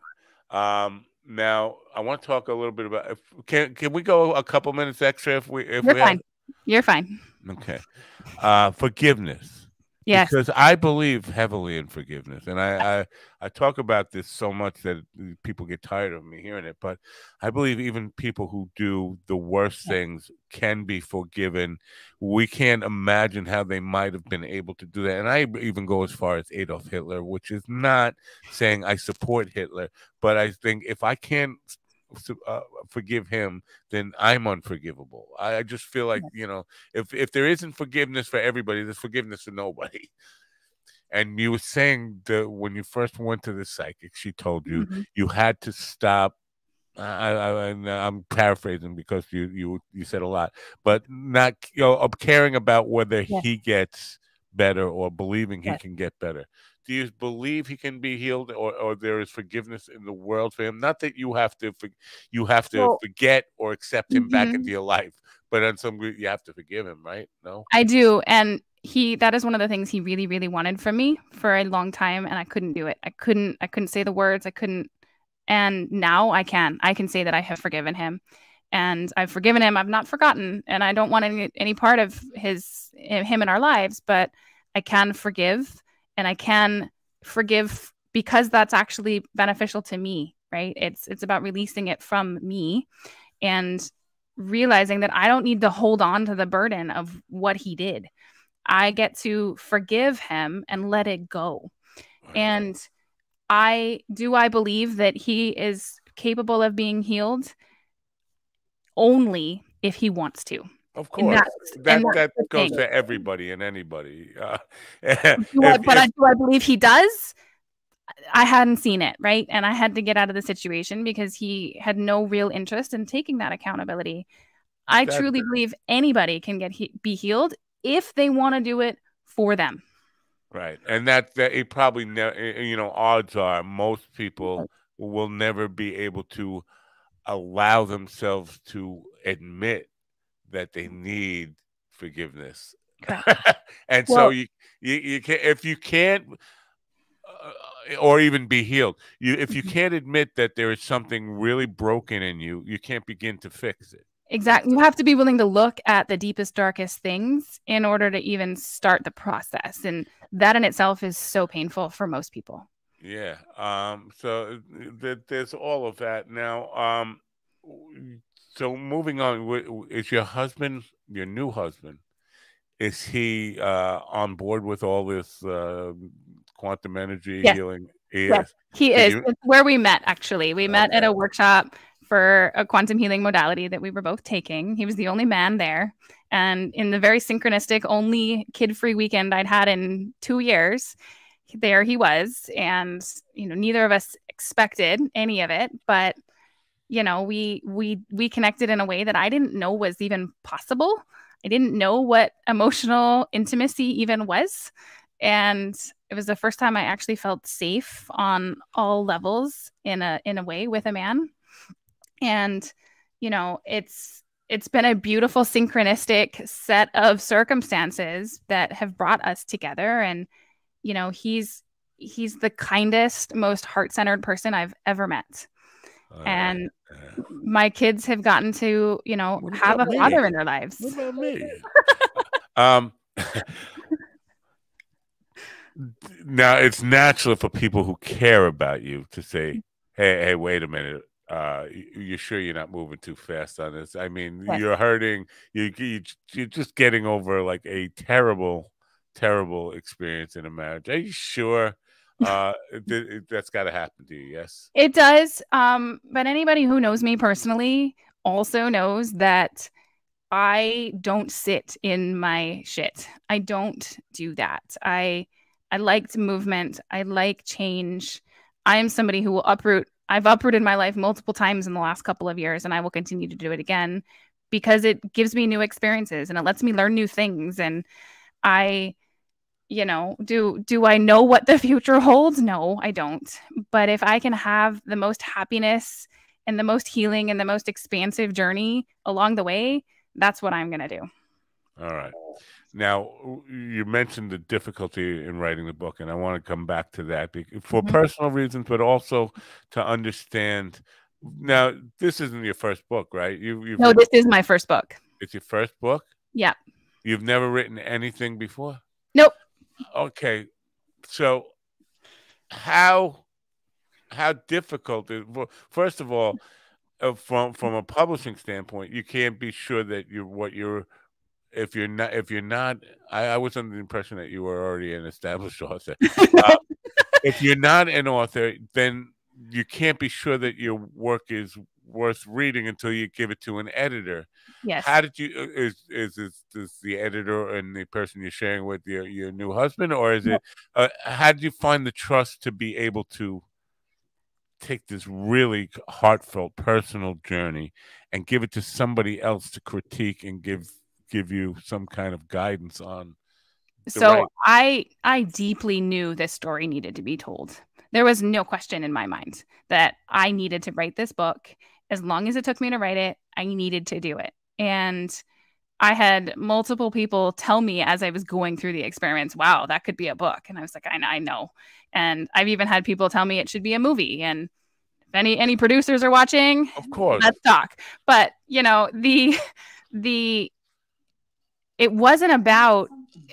Now I want to talk a little bit about, can we go a couple minutes extra You're fine. Okay. Forgiveness. Yes. Because I believe heavily in forgiveness. And I talk about this so much that people get tired of me hearing it. But I believe even people who do the worst things can be forgiven. We can't imagine how they might have been able to do that. And I even go as far as Adolf Hitler, which is not saying I support Hitler. But I think if I can't forgive him, then I'm unforgivable. I just feel like, if there isn't forgiveness for everybody, there's forgiveness for nobody. And you were saying that when you first went to the psychic, she told you you had to stop. I'm paraphrasing because you said a lot, but not caring about whether he gets better or believing he can get better. Do you believe he can be healed, or there is forgiveness in the world for him? Not that you have to forget or accept him back into your life, but on some you have to forgive him, right? No, I do, and that is one of the things he really, really wanted from me for a long time, and I couldn't do it. I couldn't say the words. I couldn't, and now I can. I can say that I have forgiven him, and I've forgiven him. I've not forgotten, and I don't want any part of him in our lives, but I can forgive. And I can forgive because that's actually beneficial to me, right? It's about releasing it from me and realizing that I don't need to hold on to the burden of what he did. I get to forgive him and let it go. And I believe that he is capable of being healed only if he wants to. Of course, that goes to everybody and anybody. Do I believe he does? I hadn't seen it, right? And I had to get out of the situation because he had no real interest in taking that accountability. I truly believe anybody can be healed if they want to do it for them. Right, and that it probably odds are most people will never be able to allow themselves to admit that they need forgiveness. And so you can, if you can't or even be healed, if you can't admit that there is something really broken in you, you can't begin to fix it. Exactly. You have to be willing to look at the deepest, darkest things in order to even start the process, and that in itself is so painful for most people. Yeah. So there's all of that now. So moving on, is your husband, your new husband, is he on board with all this quantum energy healing? He Yes, is. he Did is. you? It's where we met, actually. We met at Okay. a workshop for a quantum healing modality that we were both taking. He was the only man there. And in the very synchronistic, only kid-free weekend I'd had in 2 years, there he was. And, neither of us expected any of it. But, we connected in a way that I didn't know was even possible. I didn't know what emotional intimacy even was. And it was the first time I actually felt safe on all levels in a way with a man. And it's been a beautiful synchronistic set of circumstances that have brought us together. And he's the kindest, most heart-centered person I've ever met. And my kids have gotten to have a father in their lives. What about me? um Now, it's natural for people who care about you to say, hey, wait a minute. You're sure you're not moving too fast on this? I mean, Yes. you're hurting. You're just getting over like a terrible, terrible experience in a marriage. Are you sure? That's got to happen to you, yes? It does. But anybody who knows me personally also knows that I don't sit in my shit. I don't do that. I liked movement. I like change. I am somebody who will uproot. I've uprooted my life multiple times in the last couple of years, and I will continue to do it again because it gives me new experiences and it lets me learn new things. And I, do I know what the future holds? No, I don't. But if I can have the most happiness and the most healing and the most expansive journey along the way, that's what I'm going to do. All right. Now, you mentioned the difficulty in writing the book, and I want to come back to that for personal reasons, but also to understand. Now, this isn't your first book, right? No, this is my first book. It's your first book? Yeah. You've never written anything before? Nope. Okay. So how difficult is, well, first of all, from a publishing standpoint, you can't be sure that if you're not, I was under the impression that you were already an established author. If you're not an author, then you can't be sure that your work is worth reading until you give it to an editor. Yes. How did you, is the editor and the person you're sharing with your new husband, or is it, how did you find the trust to be able to take this really heartfelt personal journey and give it to somebody else to critique and give you some kind of guidance on? So I deeply knew this story needed to be told. There was no question in my mind that I needed to write this book. As long as it took me to write it, I needed to do it. And I had multiple people tell me as I was going through the experiments, wow, that could be a book. And I was like, I know. And I've even had people tell me it should be a movie. And if any producers are watching, of course, let's talk. But it wasn't about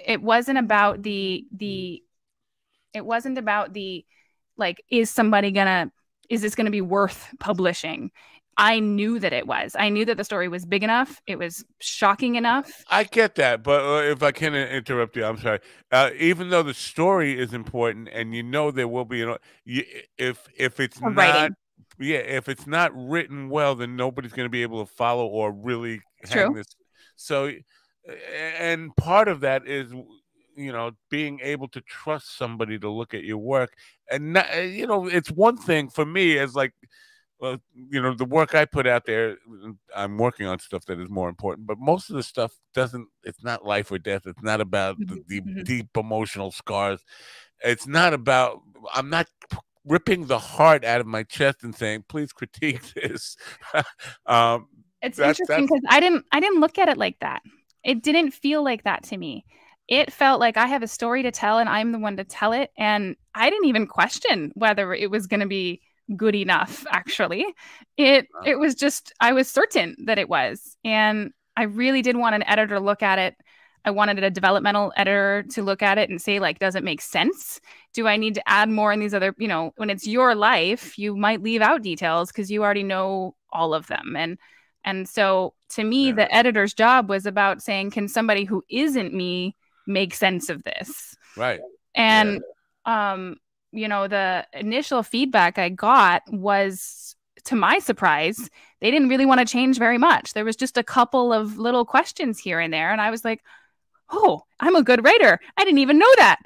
the like, is this gonna be worth publishing? I knew that it was. I knew that the story was big enough. It was shocking enough. I get that, but if I can interrupt you, I'm sorry. Even though the story is important, and there will be, if it's not, writing. Yeah, if it's not written well, then nobody's going to be able to follow or really hang this. So, and part of that is, being able to trust somebody to look at your work, and not, it's one thing for me as like, well, the work I put out there, I'm working on stuff that is more important, but most of the stuff it's not life or death. It's not about the deep emotional scars. It's not about, I'm not ripping the heart out of my chest and saying, please critique this. It's interesting because I didn't look at it like that. It didn't feel like that to me. It felt like I have a story to tell and I'm the one to tell it. And I didn't even question whether it was going to be good enough. Actually, it was just, I was certain that it was. And I really did want an editor to look at it. I wanted a developmental editor to look at it and say, like, does it make sense? Do I need to add more in these other, when it's your life, you might leave out details because you already know all of them. And so to me, the editor's job was about saying, can somebody who isn't me make sense of this? Right. And the initial feedback I got was, to my surprise, they didn't really want to change very much. There was just a couple of little questions here and there. And I was like, oh, I'm a good writer. I didn't even know that.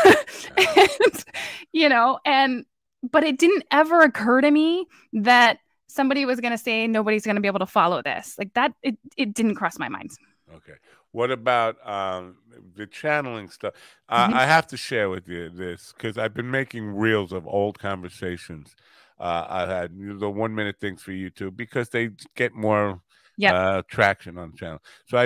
But it didn't ever occur to me that somebody was going to say nobody's going to be able to follow this. Like that, it didn't cross my mind. Okay. What about the channeling stuff? I have to share with you this because I've been making reels of old conversations. I had the 1 minute things for YouTube because they get more traction on the channel. So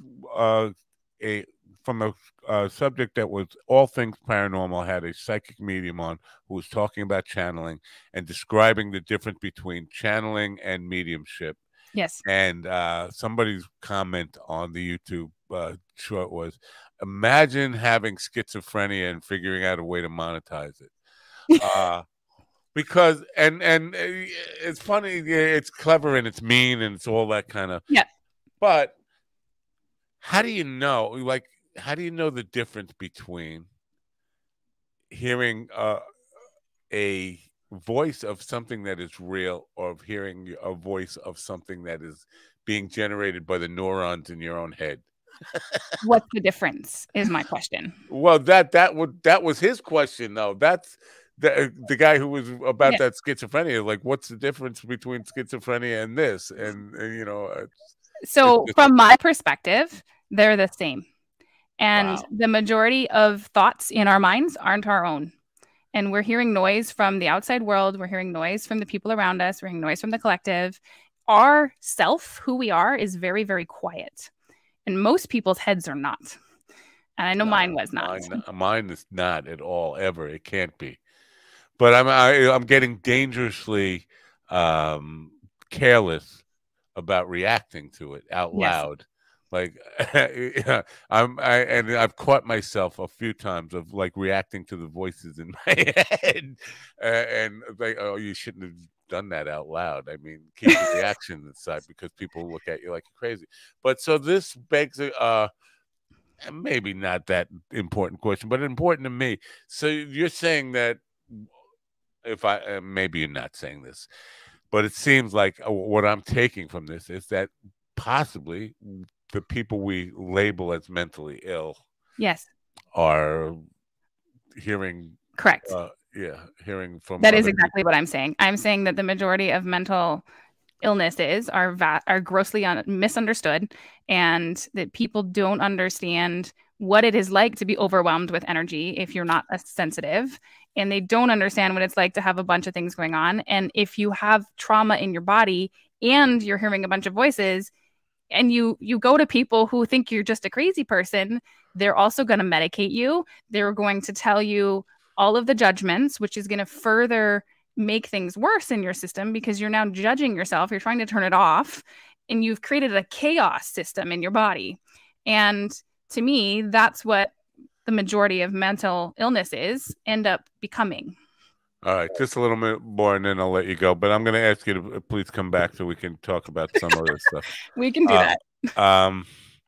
from a subject that was all things paranormal, I had a psychic medium on who was talking about channeling and describing the difference between channeling and mediumship. Yes. And somebody's comment on the YouTube short was, imagine having schizophrenia and figuring out a way to monetize it. Because and it's funny, it's clever and it's mean and it's all that kind of. Yeah. But how do you know? Like, how do you know the difference between hearing a voice of something that is real or of hearing a voice of something that is being generated by the neurons in your own head? What's the difference is my question. Well, that was his question though. That's the guy who was about that schizophrenia. Like, what's the difference between schizophrenia and this? And so from my perspective, they're the same. And the majority of thoughts in our minds aren't our own. And we're hearing noise from the outside world. We're hearing noise from the people around us. We're hearing noise from the collective. Our self, who we are, is very, very quiet. And most people's heads are not. And I know mine was not. Mine is not at all, ever. It can't be. But I'm getting dangerously careless about reacting to it out loud. Like, I've caught myself a few times of like reacting to the voices in my head, and like, oh, you shouldn't have done that out loud. I mean, keep the reaction inside because people look at you like you're crazy. But so this begs maybe not that important question, but important to me. So you're saying that maybe you're not saying this, but it seems like what I'm taking from this is that possibly the people we label as mentally ill, are hearing. Correct. Hearing from that is exactly what I'm saying. I'm saying that the majority of mental illnesses are grossly misunderstood, and that people don't understand what it is like to be overwhelmed with energy if you're not a sensitive, and they don't understand what it's like to have a bunch of things going on. And if you have trauma in your body and you're hearing a bunch of voices, and you go to people who think you're just a crazy person, they're also going to medicate you. They're going to tell you all of the judgments, which is going to further make things worse in your system because you're now judging yourself. You're trying to turn it off, and you've created a chaos system in your body. And to me, that's what the majority of mental illnesses end up becoming. All right, just a little bit more, and then I'll let you go. But I'm going to ask you to please come back so we can talk about some of this stuff. We can do that.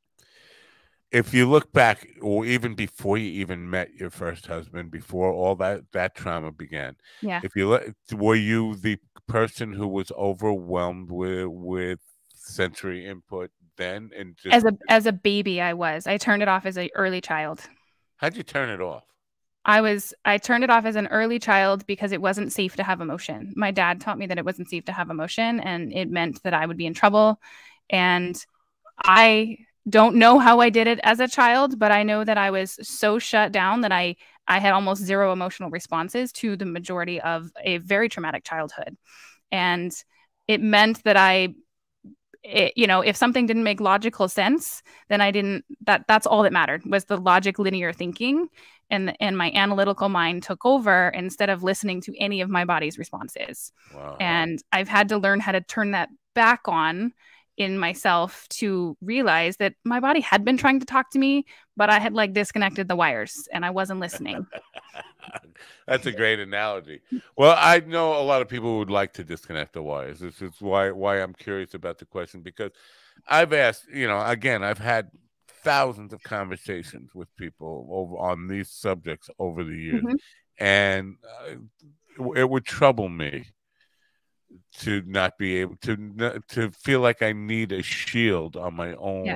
If you look back, or even before you even met your first husband, before all that trauma began, if you were you the person who was overwhelmed with sensory input then? And just, as a baby, I turned it off as an early child. How'd you turn it off? I turned it off as an early child because it wasn't safe to have emotion. My dad taught me that it wasn't safe to have emotion, and it meant that I would be in trouble. And I don't know how I did it as a child, but I know that I was so shut down that I had almost zero emotional responses to the majority of a very traumatic childhood. And it meant that if something didn't make logical sense, then that's all that mattered, was the logic linear thinking. And my analytical mind took over instead of listening to any of my body's responses. Wow. And I've had to learn how to turn that back on in myself to realize that my body had been trying to talk to me, but I had disconnected the wires and I wasn't listening. That's a great analogy. Well, I know a lot of people would like to disconnect the wires. This is why I'm curious about the question, because I've asked, again, I've had thousands of conversations with people over on these subjects over the years, Mhm. and it would trouble me to not be able to feel like I need a shield on Yeah.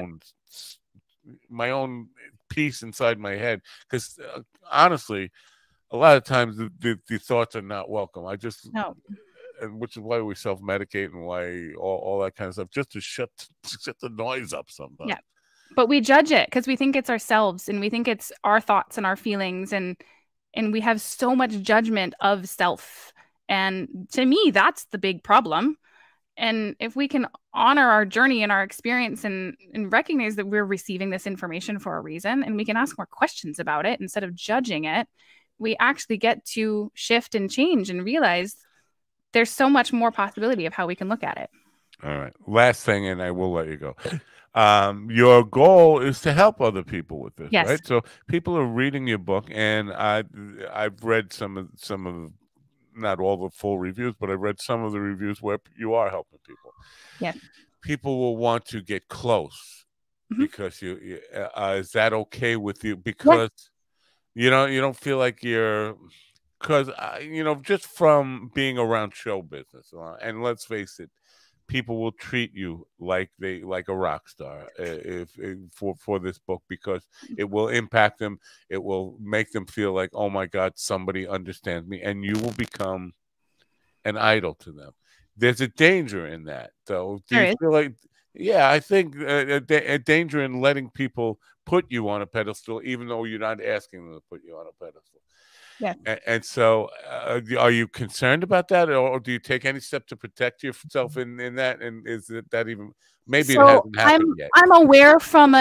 my own peace inside my head, because honestly, a lot of times the thoughts are not welcome. I just No. And which is why we self-medicate and why all that kind of stuff, just to shut the noise up sometimes. Yeah. But we judge it because we think it's ourselves and we think it's our thoughts and our feelings, and we have so much judgment of self. And to me, that's the big problem. And if we can honor our journey and our experience, and recognize that we're receiving this information for a reason, and we can ask more questions about it instead of judging it, we actually get to shift and change and realize there's so much more possibility of how we can look at it. All right. Last thing, and I will let you go. Your goal is to help other people with this, Yes. right? So people are reading your book, and I've read some of not all the full reviews, but I've read some of the reviews where you are helping people. Yeah. People will want to get close because is that okay with you? Because you don't feel like you're, because just from being around show business, and let's face it, people will treat you like a rock star if for this book, because it will impact them. It will make them feel like, oh my God, somebody understands me, and you will become an idol to them. There's a danger in that, though. Do you feel like? Yeah, I think a danger in letting people put you on a pedestal, even though you're not asking them to put you on a pedestal. Yeah. And so, are you concerned about that, or do you take any step to protect yourself in that? And is it that even maybe it hasn't happened yet? I'm aware from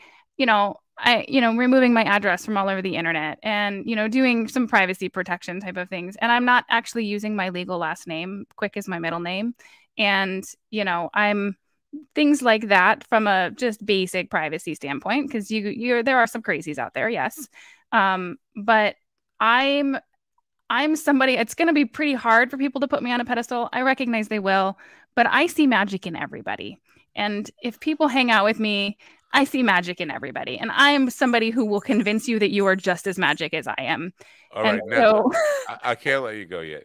removing my address from all over the internet, and doing some privacy protection type of things. And I'm not actually using my legal last name. Quick is my middle name, and I'm things like that from a just basic privacy standpoint, because there are some crazies out there, yes, but I'm somebody, it's going to be pretty hard for people to put me on a pedestal. I recognize they will, but I see magic in everybody. And if people hang out with me, I see magic in everybody. And I am somebody who will convince you that you are just as magic as I am. All right. Now, I can't let you go yet.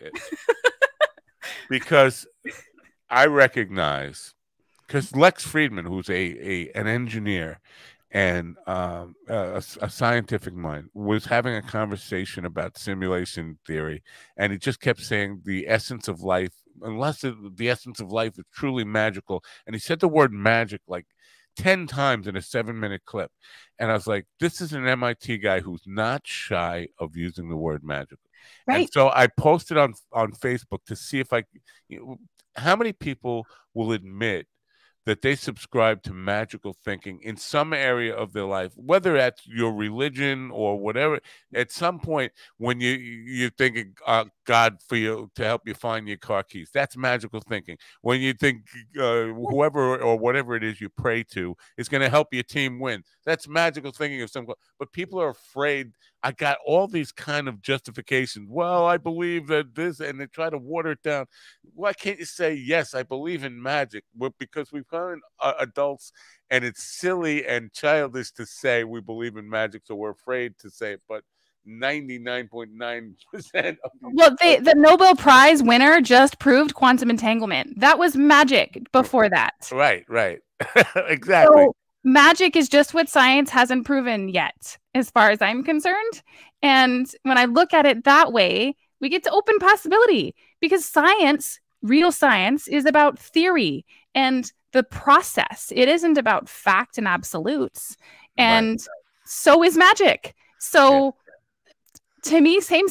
Because I recognize, because Lex Friedman, who's an engineer and a scientific mind, was having a conversation about simulation theory, and he just kept saying the essence of life, the essence of life is truly magical, and he said the word magic like 10 times in a 7-minute clip, and I was like, this is an MIT guy who's not shy of using the word magical. Right. And so I posted on Facebook to see if how many people will admit that they subscribe to magical thinking in some area of their life, whether that's your religion or whatever. At some point, when you're thinking God for you to help you find your car keys, that's magical thinking. When you think whoever or whatever it is you pray to is going to help your team win, that's magical thinking of some. But people are afraid. I got all these kind of justifications. Well, I believe that this, and they try to water it down. Why can't you say, yes, I believe in magic? Well, because we've become adults, and it's silly and childish to say we believe in magic, so we're afraid to say it. But 99.9% of the Nobel Prize winner just proved quantum entanglement. That was magic before that. Right. Exactly. So, magic is just what science hasn't proven yet, as far as I'm concerned. And when I look at it that way, we get to open possibility, because science, real science, is about theory and the process. It isn't about fact and absolutes. And so is magic. So to me, same.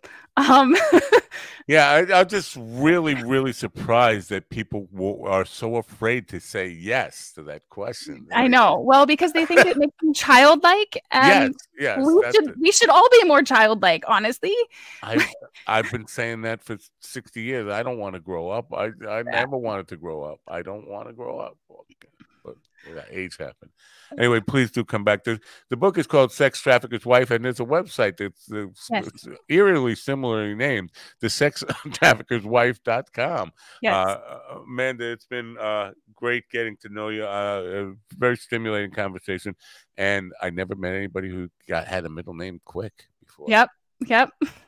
Yeah, I'm just really, really surprised that people are so afraid to say yes to that question. I know. Well, because they think it makes them childlike. And yes. We should all be more childlike, honestly. I've been saying that for 60 years. I don't want to grow up. I never wanted to grow up. I don't want to grow up. Okay. But that age happened. Anyway, please do come back. The book is called Sex Trafficker's Wife, and there's a website that's Yes. eerily similarly named, the sextraffickerswife.com. Yes. Amanda, it's been great getting to know you. A very stimulating conversation. And I never met anybody who had a middle name Quick before. Yep. Yep.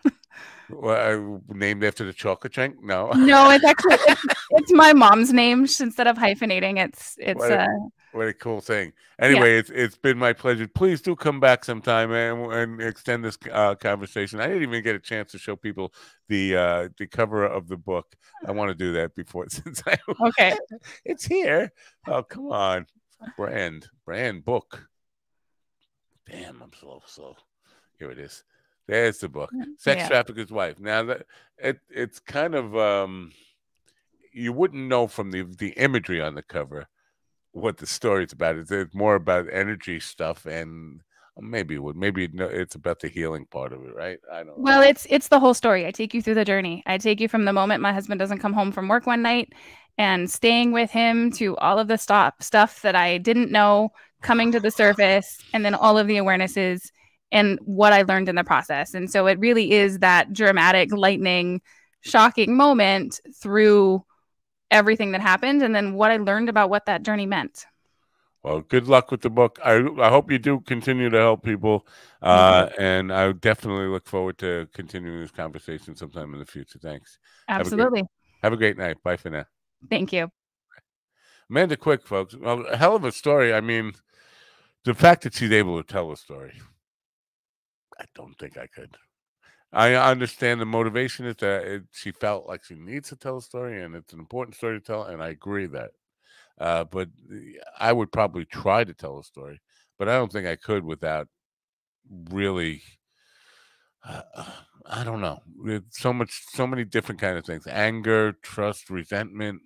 Well, named after the chocolate drink? No. No, it's actually it's my mom's name. Instead of hyphenating, it's what a cool thing. Anyway, it's been my pleasure. Please do come back sometime and extend this conversation. I didn't even get a chance to show people the cover of the book. I want to do that before since okay. It's here. Oh, come on. Brand book. Damn, I'm slow. Here it is. There's the book, Sex Trafficker's Wife. Now that it's kind of you wouldn't know from the imagery on the cover what the story's about. It's more about energy stuff, and maybe it's about the healing part of it, right? I don't know. Well, it's the whole story. I take you through the journey. I take you from the moment my husband doesn't come home from work one night and staying with him to all of the stuff that I didn't know coming to the surface, and then all of the awarenesses and what I learned in the process. And so it really is that dramatic, lightning, shocking moment through everything that happened and then what I learned about what that journey meant. Well, good luck with the book. I hope you do continue to help people. And I definitely look forward to continuing this conversation sometime in the future. Thanks. Absolutely. Have a great night. Bye for now. Thank you. Amanda Quick, folks. Well, a hell of a story. I mean, the fact that she's able to tell a story, I don't think I could. I understand the motivation is that she felt like she needs to tell a story, and it's an important story to tell, and I agree that. But I would probably try to tell a story, but I don't think I could without really. I don't know. It's so many different kind of things: anger, trust, resentment,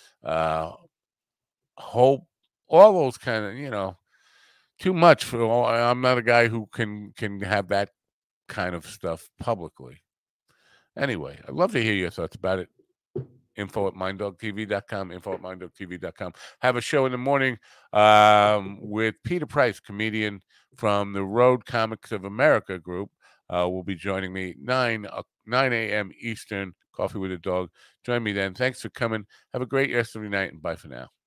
hope, all those kind of too much for. I'm not a guy who can have that kind of stuff publicly. Anyway, I'd love to hear your thoughts about it. info@minddogtv.com, info@minddogtv.com. Have a show in the morning with Peter Price, comedian from the Road Comics of America group. Will be joining me 9 a.m. Eastern, Coffee with a Dog. Join me then. Thanks for coming. Have a great rest of your night, and bye for now.